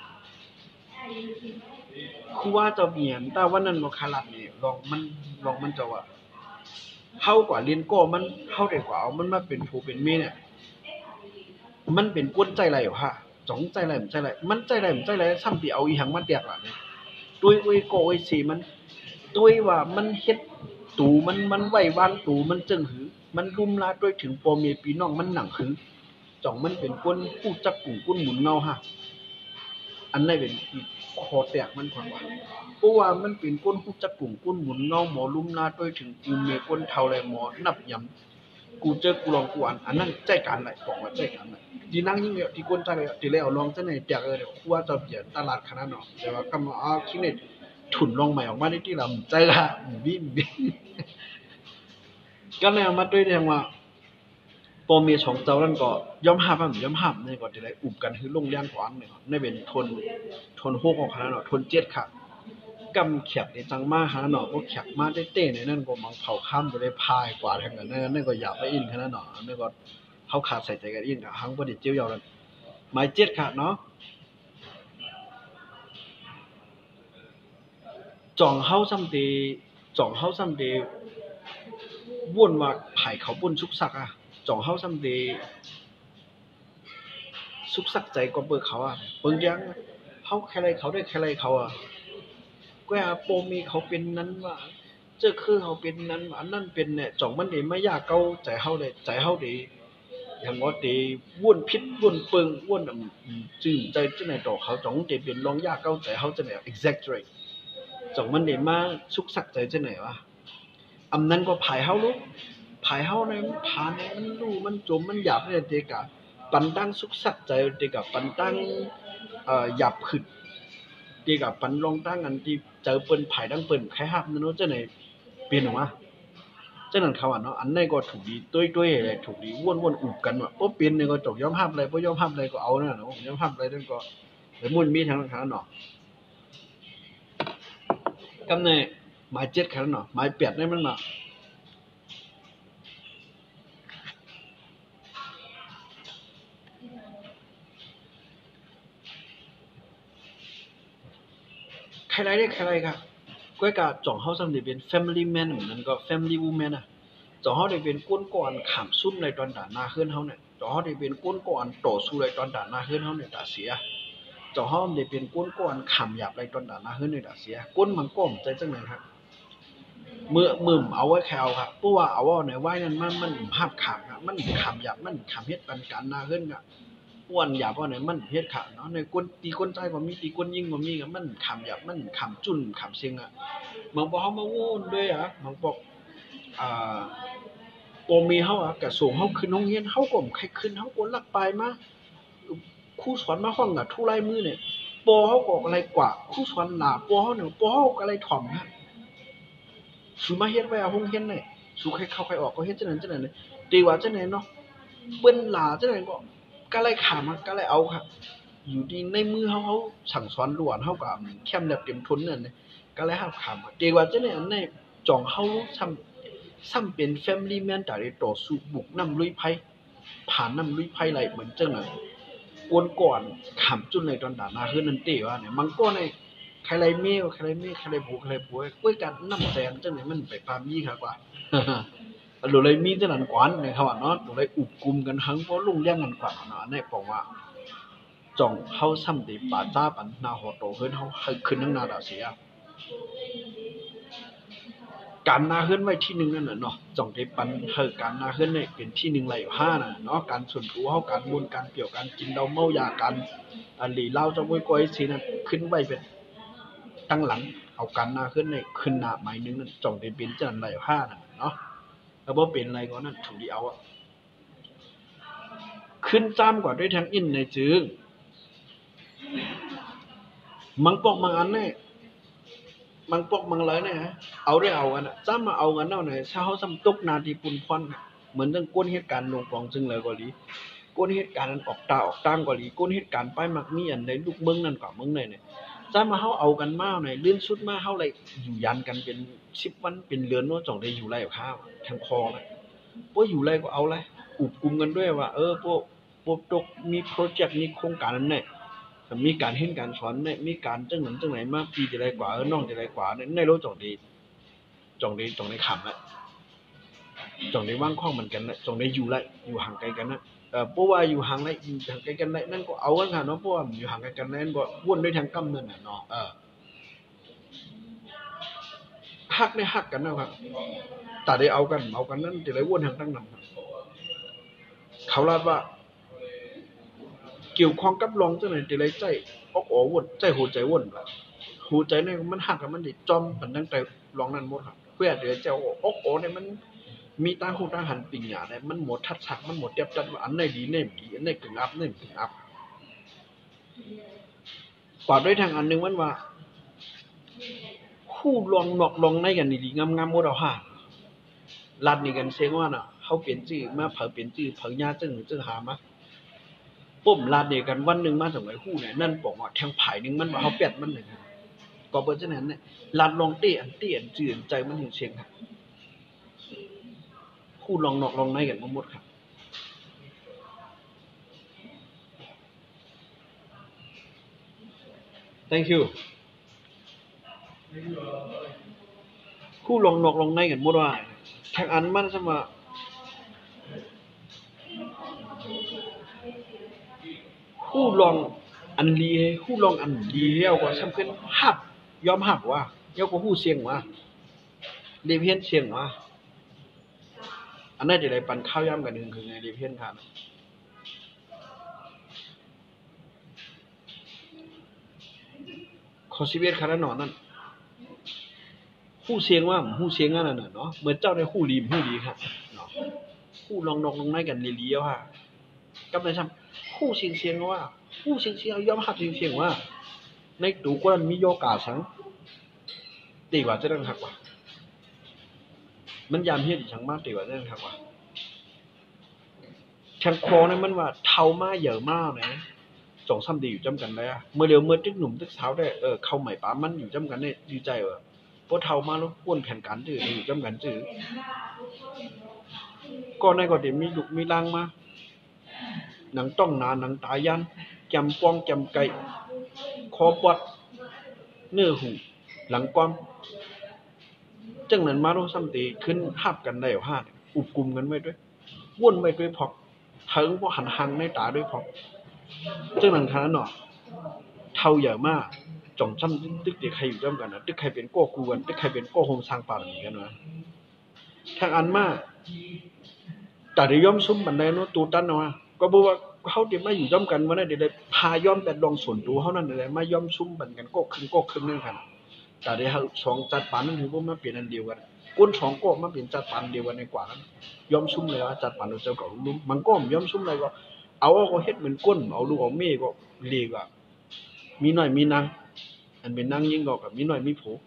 คือว่าเจ้าเมียนแต่ว่านั้นบ่คาลัดนี่ลองมันลองมันจะว่าเฮากว่าเรียนก็มันเฮาได้กว่าเอามันมาเป็นผู้เป็นเมียเนี่ยมันเป็นกวนใจไรเหรอฮะจ๋องใจไรมันใจไรมันใจไรมันใจไรซ้ำที่เอาอีหังมาแตกล่ะเนี่ยด้วยโอ้ยโกยสิมันด้วยว่ามันเฮ็ดตูมันมันไหววางตูมันจึงหือมันรุมลาด้วยถึงพ่อแม่พี่น้องมันหนังหือจ่องมันเป็นคนผู้จักกุ่งกุ้นหมุนเงาฮะอันนั้นเป็นอีกคอแตกมันคนว่าเพราะว่ามันเป็นคนผู้จักกุ่งกุ้นหมุนเงาหมอรุมลาด้วยถึงกูเมคนเท่าไรหมอนับยำกูเจอกูลองกูอันอันนั้นใจการไรบอกว่าใจการไรดีนั่งยิ่งเนี่ยที่คนใจเลยที่แล้วลองจะไหนแตกเลยว่าจะเปลี่ยนตลาดขนาดเนาะแต่ว่ากำลังเอาคิดเนี่ยถุนลงใหม่ออกมาได้ที่ลำใจละบินบินก็เลยเอามาด้วยทางว่าปอมีสองเจ้านั่นก็ย่อมหับมันย่อมหับในก็จะได้อุบกันคือลงเลี้ยงกวางเนี่ยในเป็นทนทนโฮกของขนาดเนาะทนเจ็ดค่ะกำแขกในจังมาหาเนาะก็แขกมาได้เต้ในนั่นก็มังเผาข้ามไปได้พายกว่าทางนั้นนั่นก็อยากไปอินขนาดเนาะนั่นก็เขาขาดใส่ใจกันอินกับหังบ่ได้เจียวยาวนั่นหมายเจ็ดค่ะเนาะจ่องเฮาซ้ำเดจ่องเฮาซ้ำเดว่นว่าไผ่เขาปุ่นชุกซักอ่ะจ่องเฮาซ้ำเดสุขสักใจก็เบิกเขาอ่ะเบิ่งยังเขาแค่ไรเขาได้แค่ไรเขาอ่ะก็อาโปมีเขาเป็นนั้นว่าเจ้าคือเขาเป็นนั้นอันนั้นเป็นเนี่ยจ่องมันนี่ไม่ยากเก้าใจเฮาเลยใจเฮาดีอย่างว่าดีว่นพิษว่นเปิงว่นจื้อใจจังไหนต่อเขาจ่องจะเป็นลองยากเก้าใจเฮาจังไหน exaggerate จ่องมันนี่มาสุขสักใจจังไหนวะอำนั้นก็ภายเฮารู้ภายเฮาในมันผ่านมันรู้มันจมมันหยาบเนี่ยเดกะปันตั้งสุขสักใจเดกะปันตั้งเอ่อหยาบขึ้นเดกะปันลองตั้งอันที่เจอเปิ้นภายดังเปิ้นใครฮับเนาะจังไหนเปลี่ยนออกมาจังนั้นเขาอ่ะเนาะอันไหนก็ถูกดีต้วยๆอะไรถูกดีว่นๆอุบกันว่าบ่เปลี่ยนนี่ก็จกยอมรับอะไรบ่ยอมรับอะไรก็เอานั่นเนาะยอมรับอะไรนั่นก็แล้วมันมีทางทางเนาะกำในหมายเจ็ดคันเนาะหมายแปดได้มันเนาะใครไรได้ใครไรครับก้อยกะจ่องเฮาซ้ำได้เป็น family man เหมือนนั้นก็ family woman อ่ะจ่องเฮาได้เป็นก้นก่อนขามซุ่มในตอนด่านหน้าเฮือนเฮาเนี่ยจ่องเฮาได้เป็นก้นก่อนต่อสู้ในตอนด่านหน้าเฮือนเฮาเนี่ยตาเสียจ่องเฮาได้เป็นก้นก่อนขามหยาบในตอนด่านหน้าเฮือนเนี่ยตาเสียก้นมันก้มใจจังไหนครับเมื่อมึมเอาไว้แควครับเพราะว่าเอาว่าในไว้นั้นมันมันภาพขามครับมันขามหยาบมันขามเฮ็ดปันกันหน้าเฮือนก็อ้วนหยาบว่าไหนมันเฮ็ดขาเนาะในก้นตีก้นใจบ่มีตีก้นยิงบ่มีก็มันขามหยาบมันขามจุ้นขามเสียงอ่ะบางบ่เฮามาโว้นด้วยอ่ะบางบอกอ่าบ่มีเฮาอ่ะก็ส่งเฮาขึ้นโรงเรียนเฮาก็บ่ใครขึ้นเฮาก็ลักปลายมาครูสอนมาฮ้องก็ทุลายมือเนี่ยปอเฮาก็อะไรกว่าครูสอนหน้าปอเฮาเนี่ยปอเฮาก็อะไรถ่อมฮะสูมาเฮ็ดไว้เอาโรงเรียนเนี่ยสู่ใครเข้าใครออกก็เฮ็ดจังนั้นจังนั้นตีว่าจังไหนเนาะเปิ้นหลาจังไหนก็ก็เลยขามก็เลยเอาครับอยู่ดีในมือเฮาเฮาสั่งสอนล้วนเฮาก็เข้มแบบเต็มทุนนั่นก็เลยเฮาขามตีว่าจังไหนอันไหนจ่องเฮาซ้ำซ้ำเป็น family man ตาได้ต่อสู้บุกน้ำลุยไผผ่านน้ำลุยไผไหลเหมือนจังนั้นกวนก่อนขามจุนในตอนด่านาคือนั่นติว่าเนี่ยมันก็ในใครไรเมฆใครไรเมฆใครไรผูใครไรผูกล้วยกันน้ำแสนจังไหนมันไปปามยี่ครับว่าหรือเลยมีจังนั้นกวนในเขาว่าเนาะหรือเลยอุบกุมกันทั้งเพราะลุงเลี้ยงกันกว่าเนาะในบอกว่าจ่องเฮาซ้ำติป่าจ้าปันนาหอโตเฮิรนเฮาขึ้นทั้งนาดาเสียการนาเฮิรนไว้ที่หนึ่งนั่นน่ะเนาะจ่องได้ปันเฮอการนาเฮิรนเนี่ยเป็นที่หนึ่งไหลอยู่ห้าน่ะเนาะการส่วนตัวเฮาการมูลการเกี่ยวการกินเดาเมายาการอันหลีเล่าเจ้าม้วยก้อยสินั่นขึ้นไว้เป็นตั้งหลังเอาการนาเฮิรนเนี่ยขึ้นหน้าหมายนึงนั่นจ่องได้เป็นจังไหลอยู่ห้าน่ะเนาะแล้วบ่เป็นอะไรก็นั่นถูกดีเอาอ่ะขึ้นจ้ำกว่าด้วยทางอินในจึงมังปอกมังอันเนี่ยมังปอกมังเลยเนี่ยเอาได้เอากันอ่ะจ้ำมาเอากันเนาะเนี่ยถ้าเขาซ้ำตกนาทีปุ่นควันเหมือนเรื่องก้นเหตุการณ์ลงปองจึงเลยก็ดีก้นเหตุการณ์นั้นออกตาออกตั้งก็ดีก้นเหตุการณ์ป้ายมักมีอันในลูกเมืองนั่นกว่าเมืองไหนเนี่ยจ้ำมาเขาเอากันมาเนี่ยลื่นสุดมาเขาเลยอยู่ยันกันเป็นสิบวันเป็นเรือนโน้จ่องได้อยู่ไรกับข้าวทางคอเลยพวกอยู่ไรก็เอาเลยอุบกุมกันด้วยว่าเออพวกพวกตกมีโปรเจกต์มีโครงการนั้นเนี่ยมีการเห็นการสอนเนี่ยมีการจังหนังจังไหนมาปีจะไรกว่าเออน้องจะไรกว่าเนี่ยในรถจ่องดีจ่องดีจ่องได้ขำละจ่องได้ว่างข้องเหมือนกันละจ่องได้อยู่ไรอยู่ห่างไกลกันนะเออเพราะว่าอยู่ห่างไรอยู่ห่างไกลกันไรนั่นก็เอากันค่ะเนาะเพราะว่าอยู่ห่างไกลกันนั่นก็วนด้วยทางกำเนิดน่ะเนาะเออฮักได้ฮักกันนะครับแต่ได้เอากันเอากันนั้นจะได้วนทางตั้งนำเขาลาดว่าเกี่ยวข้องกับรองจังไหนจะได้ใจอกอ๋อวนใจหัวใจวนแบบหัวใจเนี่ยมันหักกับมันดิจอมปันตั้งแต่รองนั้นหมดครับเพื่อเดี๋ยวจะอกอ๋อเนี่ยมันมีตาหูตาหันปิงหยาเนี่ยมันหมดทัดฉักมันหมดเตียบจัดว่าอันไหนดีเนี่ยดีอันไหนกึ่งอัพเนี่ยกึ่งอัพกว่าด้วยทางอันนึงมันว่าคู่ลองนอกลองในกันดีๆงามๆหมดเอาห่าลัดนี่กันเสียงว่าน่ะเขาเปลี่ยนชื่อมาเผาเปลี่ยนชื่อเผาญาจึงจึงหามาปุ่มลัดนี่กันวันนึงมาจากไหนคู่เนี่ยนั่นบอกว่าแทงไผ่นึงมันว่าเขาเปลี่ยนมันนึงก็เปิดฉะนั้นเนี่ยลัดลองเตี้ยนเตี้ยนจื่นใจมันถึงเชียงครับคู่ลองนอกลองในกันหมดครับ thank you คู่ลองนอกลองในกันหมดว่าทางอันมันจะมาคู่ลองอันลีคู่ลองอันลีเฮาก็สำคัญฮับยอมฮับว่าเฮาก็ฮู้เสียงว่าเดเพียนเสียงว่าอันนั้นจะได้ปันข้าวยามกันนึงคือไงเดเพียนครับขอชีวิตคาราหนอนนั่นฮู้เสียงว่าฮู้เสียงอันนั้นน่ะเนาะเหมือนเจ้าได้ฮู้ลีมฮู้ดีครับเนาะฮู้ลองนอกลองในกันลีๆว่ากับในซ้ำฮู้เสียงเสียงว่าฮู้เสียงเสียงยอมฮับเสียงเสียงว่าในตูกวนมีโยกาสังตีว่าจะนั่นครับว่ามันยามเฮ็ดอีจังมากตีว่าจะนั่นครับว่าทางคอเนี่ยมันว่าเท่ามาเยอะมากนะสองสามดีอยู่จำกันได้อะเมื่อเร็วเมื่อตึกหนุ่มตึกสาวได้เออเข้าใหม่ป๋ามันอยู่จำกันเนี่ยดีใจว่ะเพราะเท่ามาแล้วป้วนแผ่นกันจื้ออยู่จำกันจื้อก็ในก็เดี๋ยวมีลูกมีล่างมาหนังต้องหนาหนังตายันจำกวางจำไก่คอปวดเนื้อหูหลังความจังนั้นมาโนซ้ำตีขึ้นหับกันได้ห้าอุบกลุ่มกันไว้ด้วยวนไว้ด้วยพอกถึงพอหันหังในตาด้วยพอกจังนั้นขนาดเนาะเท่าใหญ่มากจ่องซ้ำตึกเด็กใครอยู่จ้ำกันนะตึกใครเป็นก้อกูกันตึกใครเป็นก้อโฮมสร้างป่าอย่างนี้กันนะทางอันมากแต่ได้ย่อมซุ้มบันไดเนาะตูตันเนาะก็บอกว่าเขาเดี๋ยวมาอยู่ย่อมกันวันนั้นเดี๋ยวได้พาย่อมแต่ลองส่วนตัวเขานั่นเลยมาย่อมซุ้มบันกันก็ครึ่งก็ครึ่งนั่นกันแต่ได้สองจัดปันนั่นถือว่ามาเปลี่ยนอันเดียวกันก้นสองก็มาเปลี่ยนจัดปันเดียวกันในกว่านั้นย่อมซุ้มเลยว่าจัดปันเราเจ้าเก่าลุ่มมันก็ย่อมซุ้มเลยก็เอาก็เฮ็ดเหมือนก้นเอาลูกเอาเมฆก็เลีกว่ามีหน่อยมีนางอันเป็นนางยิ่งกว่ามีหน่อยมีผู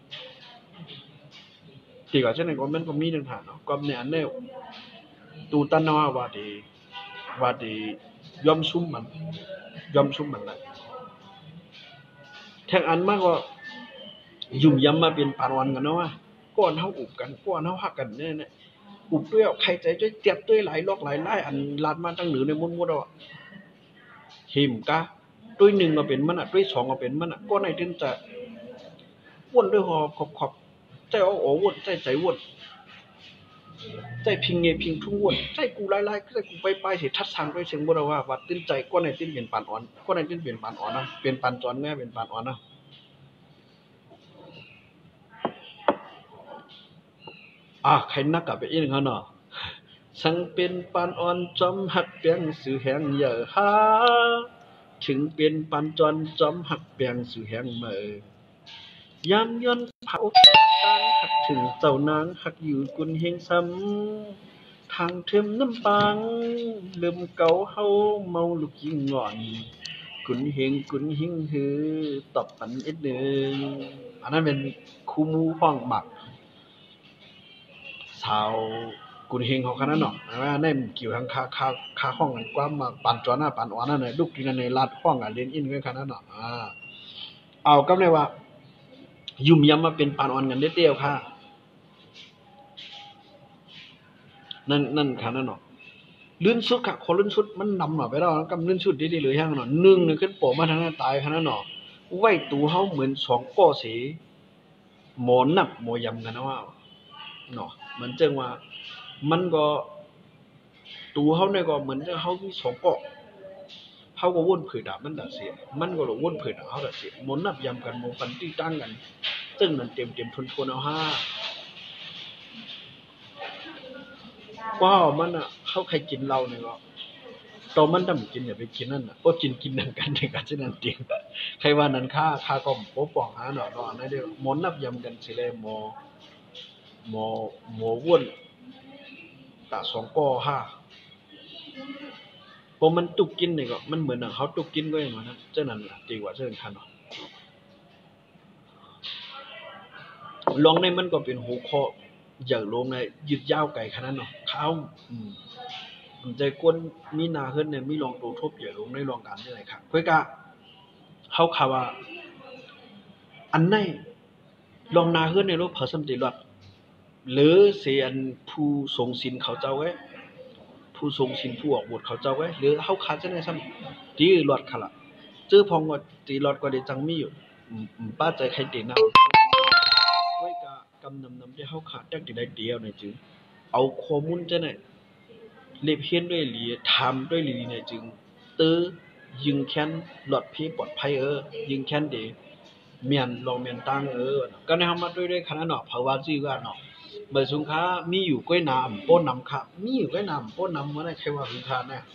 ตีกว่าเช่นนั้นก็มันก็มีหนึ่งฐานเนาะก็ในอันแนวตูตันว่าว่าดีว่าดีย่อมซุ้มมันย่อมซุ้มมันได้แทงอันมากก็ยุ่มยำมาเป็นปานวันกันเนาะว่าก้อนเฮาอุบกันก้อนเฮาฮักกันเนี่ยเนี่ยอุบด้วยใครใจจะเจ็บด้วยหลายลอกหลายไล่อันลาดมาตั้งเหนือในมุนมุดอ่ะหิมกะด้วยหนึ่งมาเป็นมันอ่ะด้วยสองมาเป็นมันอ่ะก็ในถึงจะวนด้วยหอบขอบขอบใจเอาโอ้วนใจใจวนใจพิงเงพิงทุ่งวนใจกูไล่ไล่ใจกูไปไปเสียทัดทางด้วยเสียงบ่ได้ว่าวัดตื้นใจก็ในตื้นเป็นปานอ่อนก็ในตื้นเป็นปานอ่อนนะเป็นปานจอนแม่เป็นปานอ่อนนะอ่ะใครนักกับไปอีกหนึ่งเนาะสังเป็นปานอ่อนจอมหักเปียงสื่อแหงเยอะฮาถึงเป็นปานจอนจอมหักเปียงสื่อแหงเมื่อยามย้อนเผาตางหักถึงเจ้านางหักอยู่กุนเฮงซ้ำทางเทิมน้ำปังลืมเก่าเฮาเมาลูกยิงงอนกุนเฮงกุนหิงฮือตอบปันอีกหนึ่งอันนั้นเป็นคูมูห้องหมักสาวกุนเฮงเขาขนาดเนาะว่าในเกี่ยวทางคาคาคาห้องกันกว่ามาปานจอหน้าปานอ่อนนั่นน่ะลูกที่นั่นในลาดห้องอ่ะเล่นอินกันขนาดเนาะอ่าเอาก็ได้ว่ายุ่มยำมาเป็นปานอ่อนกันเตี้ยวค่ะนั่นนั่นค่ะนั่นเนาะลื่นสุดค่ะคนลื่นสุดมันนำหน่อยไปแล้วกำลื่นสุดดีๆเลยฮะเนาะหนึ่งนึงขึ้นโปมาทางหน้าตายค่ะนั่นเนาะไหวตูเฮาเหมือนสองก้อสีหมอนับหมอยำกันนะว่าเนาะเหมือนจังว่ามันก็ตูเฮาเนี่ยก็เหมือนจะเฮามีสองก้อเฮาก็วนผืดอ่ะมันดัดเสียมันก็วนผืดอ่ะเฮาดัดเสียหมอนับยำกันหมอปันตี้ตั้งกันซึ่งมันเต็มๆทนๆเอาห้าว้าวมันอ่ะเขาใครกินเหล้าเนี่ยก็ตอนมันดำกินอย่าไปกินนั่นน่ะโอ้กินกินนั่นกันเนี่ยกันฉะนั้นจริงใครว่านั้นค่าค่าก็โป๊ะป่องหาเนาะเนาะนั่นเด้อหมอนับยำกันสิเลยหมอหมอหมออ้วนตาสองก้อห้าพอมันตุกกินเนี่ยก็มันเหมือนน่ะเขาตุกกินก็อย่างนั้นเจ้านั้นล่ะดีกว่าเจ้านั้นคันเนาะลองในมันก็เป็นหัวข้ออย่าลงในยืดยาวไกลขนาดเนาะเขาอืม ใจกวนมีนาเฮือนเนี่ยมีลองตัวทบอย่าลงในรองการได้เลยครับค่อยกะเฮาข่าวว่าอันไหนลองนาเฮือนในรูปเผาสำติรอดหรือเสียนผู้ทรงศีลเขาเจ้าไว้ผู้ทรงศีลผู้ออกบทเขาเจ้าไว้หรือเฮาขาดจังได๋ซ้ำตีรอดค่ะล่ะจื้อพองว่าตีรอดก็ได้จังมีอยู่อืมอืมป้าใจใครตีนำค่อยกะกำนำนำที่เฮาขาดจักสิได้เดียวในจื้อเอาข้อมูลจังได๋ เล็บเฮียนด้วยหลีทำด้วยหลีเนี่ยจึงตื้อยิงแค้นหลอดพี่ปลอดภัยเออยิงแค้นเดเมียนลองเมียนตังเออก็ในเฮามาด้วยด้วยคณะเนาะภาวะจื้อว่าเนาะเบิดสุงค้ามีอยู่ก้อยน้ำป้นน้ำค่ะมีอยู่ก้อยน้ำป้นน้ำบ่ได้ใครว่าสุงค้าแน่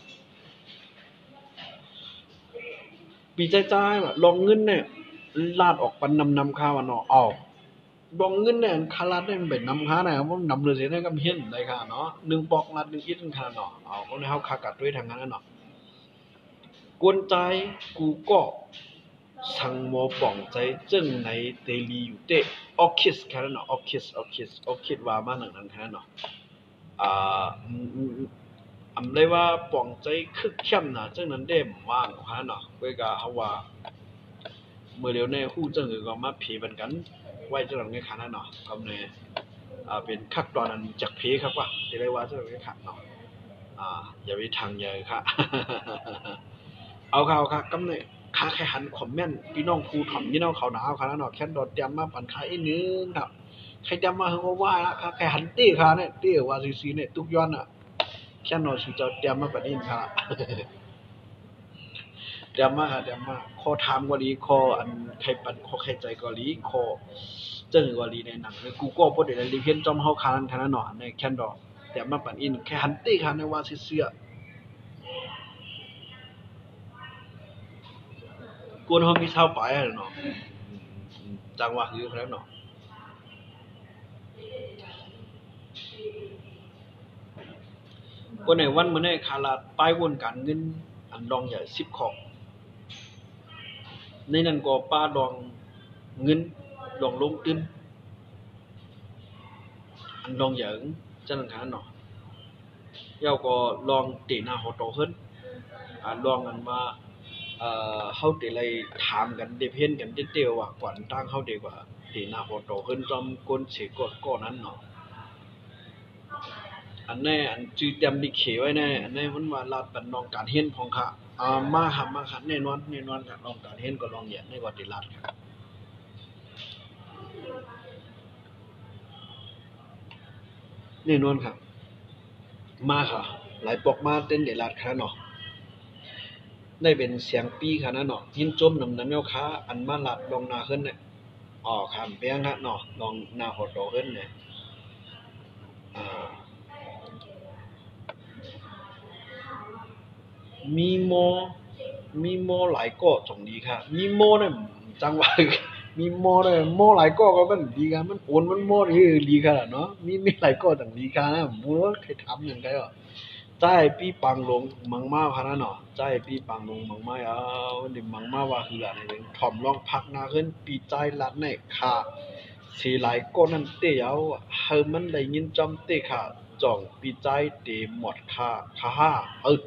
ปีจ่ายๆว่าลองเงินเนี่ยลาดออกปันนำนำค่าว่าเนาะอ้าวลองเงินเนี่ยคาลาดได้เป็นนำค่าน่ะบ่นำเลยสิได้ก็เฮียนได้ค่ะเนาะหนึ่งปอกลัดหนึ่งอิดค่ะเนาะเอาก็ในเฮาคากัดด้วยทางนั้นเนาะ กวนใจกูก็สังโมป่องใจจึงในเตลีอยู่เตออคิสแค่นั้นเนาะออคิสออคิสออคิดว่ามาหนังนั้นแค่นั้นเนาะอ่าอำเลยว่าป่องใจคึกเข้มนะจึงนั้นได้ว่างแค่นั้นเนาะเว้ยก็เฮาว่าเมื่อเดี๋ยวในฮู้จึงก็มาผีบันกันไว้จังนั้นไงแค่นั้นเนาะกำในอ่าเป็นคักตอนนั้นจักผีครับว่าสิได้ว่าจังนั้นไงครับเนาะอ่าอย่าไปทางใหญ่ค่ะ เอาค่ะเอาค่ะกำเนิดค่าแค่หันคอมเมนต์พี่น้องครูถ่อมพี่น้องเขาหนาวค่ะแล้วเนาะแค่ดอดเตรียมมาปั่นค่าอีกนึงครับใครจะมาเฮาก็ว่าค่าแค่หันตี้ค่ะเนี่ยตี้ว่าซื่อๆเนี่ยทุกย้อนน่ะแค่นอนสิจะเตรียมมาปั่นอีกค่ะเตรียมมาค่ะเตรียมมาขอถามกว่าดีขออันใครปั่นขอใครใจกว่าดีขอเจิ้งกว่าดีในหนังในกูก็บ่ได้รีเห็นจอมเฮาคานค่ะเนาะในแค่ดอเตรียมมาปั่นอีกแค่หันตี้ค่ะในว่าซื่อๆกวนเฮามีเช้าไปอะเนาะจังหวะคือแล้วเนาะ วันไหนวันมื้อนี้คาราดป้ายวนการเงินอันดองใหญ่สิบของในนั้นก็ป้าดองเงินดองลงตื้นอันดองใหญ่จังนั้นค่ะเนาะเย้าก็ลองเตหน้าฮอโตเฮิรนอ่าลองกันว่าเอ่อเฮาสิไลถามกันเดะเห็นกันเต๋วๆว่าก่อนตั้งเฮาดีกว่าเตหน้าฮอโตเฮิรนจอมกวนสิกดก้อนั้นเนาะ อันแน่อันจือเตรียมดิเขไว้แน่อันแน่มันว่าลาดเป็นน้องการเฮ็ดของข้าอ่ามาหามาคัดแน่นอนแน่นอนครับน้องการเฮ็ดก็ลองเหยียดในวัดติลาดครับแน่นอนครับมาค่ะหลายปอกมาเต้นเดลาดค่ะเนาะได้เป็นเสียงปีค่ะนะเนาะยินจมนำนำเยาค้าอันมาลาดลองนาขึ้นเนี่ยอ๋อครับเปียงฮะเนาะลองนาหดโตขึ้นเนี่ยอ่ามีโมมีโมหลายก็จงดีค่ะมีโมเนี่ยจังหวะมีโมเนี่ยโมหลายก็ก็มันดีกันมันโอนมันโมที่ดีค่ะเนาะมีมีหลายก็จังดีค่ะนะบ่รู้ใครทำอย่างไงอ่ะใจปีปังลงมังมาค่ะนะเนาะใจปีปังลงมังมาเอาดิมังมาว่าคืออะไรเนี่ยถ่อมลองพักหน้าขึ้นปีใจลัดเนี่ยค่ะสิหลายก็นั่นเตยเอาเฮามันได้ยินจำเตค่ะจ่องปีใจเตหมดค่ะค่ะเออ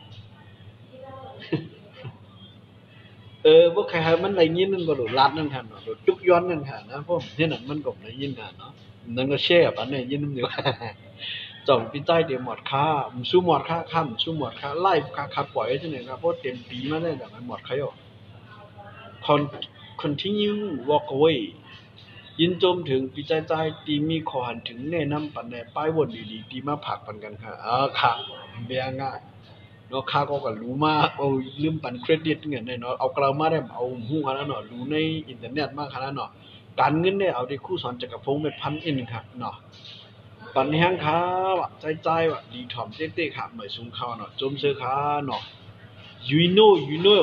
เออบ่ใครให้มันได้ยินนั่นบ่รู้ลัดนั่นคั่นเนาะจุกย้อนนั่นค่ะนะพวกเฮ็ดนั่นมันก็ได้ยินน่ะเนาะนั่นก็แชร์ปานนี้ยินนำอยู่จ้องพี่ใต้เดี๋ยวหมดค่าสู้หมดค่าค่ำสู้หมดค่าไลฟ์ค่าค่าปล่อยจังได๋ครับเพราะเต็มปีมาแล้วแบบมันหมดค่าอยู่ con continue walk away ยินจมถึงปีใจใจตีมีขอหันถึงแนะนำปันในป้ายวนดีๆตีมาผักปันกันค่ะอ่าค่ะเบียง่ายเนาะข้าก็ก็รู้มาเอาลืมปันเครดิตเงินเนาะเอากล่าวมาได้เอาฮู้ขนาดเนาะรู้ในอินเทอร์เน็ตมาขนาดเนาะการเงินเนี่ยเอาได้ครูสอนจักรพงศ์เม็ดพันเอ็นค่ะเนาะปันแห้งค้าวะใจใจวะดีถอมเต้ๆขาหน่อยสูงข้าวเนาะจมเสือขาเนาะ you know you know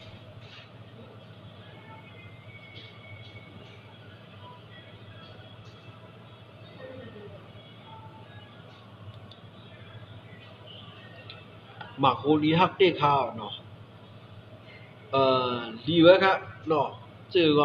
หมากโคลีฮักเต้ข้าวเนาะเอ่อลีไว้ครับเนาะ这个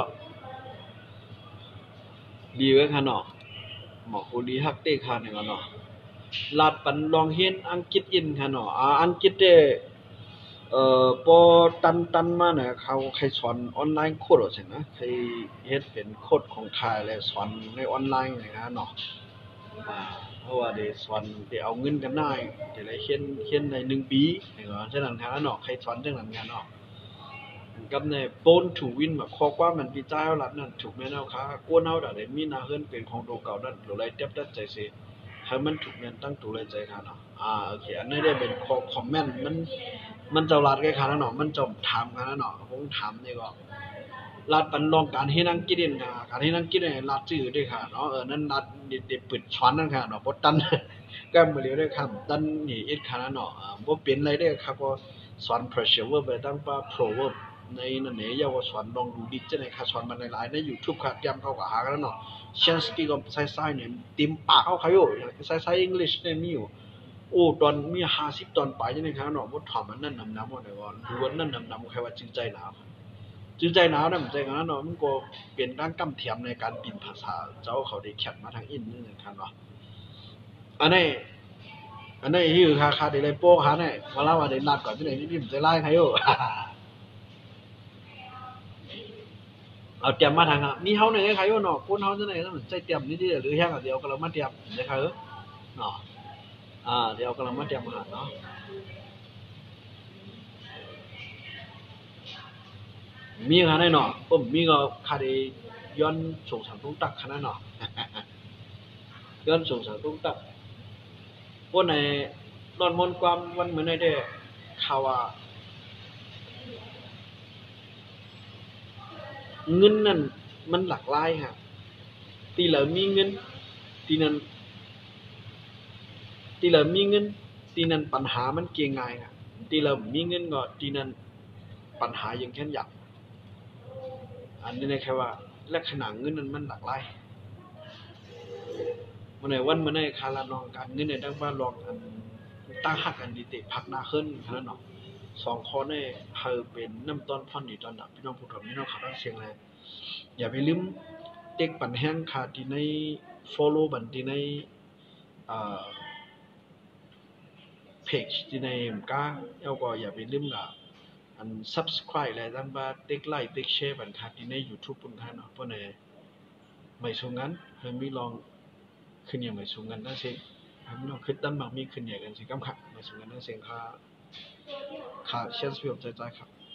ลีไว้ค่ะเนาะหมากโคลีฮักเต้ข้าวเนี่ยเนาะลาดปันลองเห็นอังกฤษอินค่ะเนาะอ่าอังกฤษเด้เอ่อพอตันตันมาเนี่ยเขาใครสอนออนไลน์โคดว่าซั่นนะใครเฮ็ดเป็นโคดของค่ายแล้วสอนในออนไลน์นี่นะเนาะอ่าเพราะว่าได้สอนได้เอาเงินกันได้ได้ได้เรียนเรียนในหนึ่งปีนี่ก็ฉะนั้นค่ะเนาะใครสอนจังนั้นกันเนาะกับใน Born to Win แบบข้อความมันพี่จ้ารัดนั่นถูกแม่นเอาค่ะกวนเอาดะได้มีหน้าเฮือนเป็นของตัวเก่านั่นหรือไรเต็บดัดใจสิให้มันถูกแม่นตั้งตัวเลยใจค่ะเนาะอ่าโอเคอันนี้ได้เป็นข้อคอมเมนต์มันมันเจ้ารัดแค่ค่ะเนาะมันจมถามค่ะเนาะผมถามนี่ก็รัดปันลองการให้นั่งกินค่ะการให้นั่งกินเนี่ยรัดจื้อด้วยค่ะเนาะเออนั่นรัดได้ปึดช้อนนั่นค่ะเนาะบ่ตันก็บ่เหลียวได้ครับตันนี่อีกค่ะเนาะอ่าบ่เป็นไรเด้อครับก็สอน pressure verb ไปตั้งว่า pro verb ในนั่นเองเยาวชนลองดูดิจะในค่ะสอนมันหลายๆใน YouTube ครับย้ำเขาก็หากันแล้วเนาะเช่นสติกับไซๆเนี่ยติมปากเขาเขาอยู่ไซๆ English เนี่ยมีอยู่โอ้ตอนมีห้าสิบตอนไปจังได๋ครับเนาะบ่ถอมมันนั่นนำๆบ่ได้ว่าดูว่านั่นนำๆใครว่าจริงใจหนาวจริงใจหนาวนั่นใจกันเนาะมันก็เป็นด้านกำเทียมในการปิ่นภาษาเจ้าเขาได้แคปมาทางอินนี่นะครับเนาะอันนี้อันนี้คือค่าค่าได้เลยโป้หาเนี่ยเวลาว่าได้นัดก่อนจังได๋นี่มันจะไล่ใครอยู่เอาเตรียมมาทางอ่ะมีเฮาเนี่ยใครอยู่เนาะคนเฮาจังได๋ต้องใจเตรียมนิดๆหรือแฮงเดียวก็เรามาเตรียมได้ค่ะเออเนาะอ่าเดี๋ยวกำลังมาเตรียมอาหารเนาะมีงานได้เนาะผมมีก็คาได้ย้อนส่งสารตุ้งตักขนาดเนาะย้อนส่งสารตุ้งตักพวกในนอนมนต์ความวันเหมือนในเด้ข่าวว่าเงินนั่นมันหลากหลายฮะตีเหลือมีเงินตีนั้นตีเหลือมีเงินตีนั้นปัญหามันเกี่ยงง่ายฮะตีเหลือมีเงินก็ตีนั้นปัญหายังแค่อยากอันนี้นะแค่ว่าลักษณะเงินนั้นมันหลากหลายมันในวันมันในคาราลองการเงินในดังบ้านลองอันตั้งหักอันดีเตะพักหน้าขึ้นขนาดเนาะสองข้อในเฮาเป็นน้ำต้นพ่อนดีตอนดับพี่น้องผู้ถมพี่น้องขาตั้งเสียงแรงอย่าไปลืมเด็กปั่นแห้งขาที่ใน follow บันที่ในอ่า page ที่ในมก้าแล้วก็อย่าไปลืมกับอัน subscribe อะไรตั้งบ้าเด็กไลค์เด็กแชร์บันขาที่ใน YouTube ปุ่นค่ะเนาะเพราะในไม่สูงงั้นเฮามีลองขึ้นอย่างไม่สูงงั้นนั่นสิเฮามีลองขึ้นตั้งบางมีขึ้นอย่างกันสิกำขัดไม่สูงงั้นนั่นเสียงค่าค่าเชียร์สปีดใจใจครับ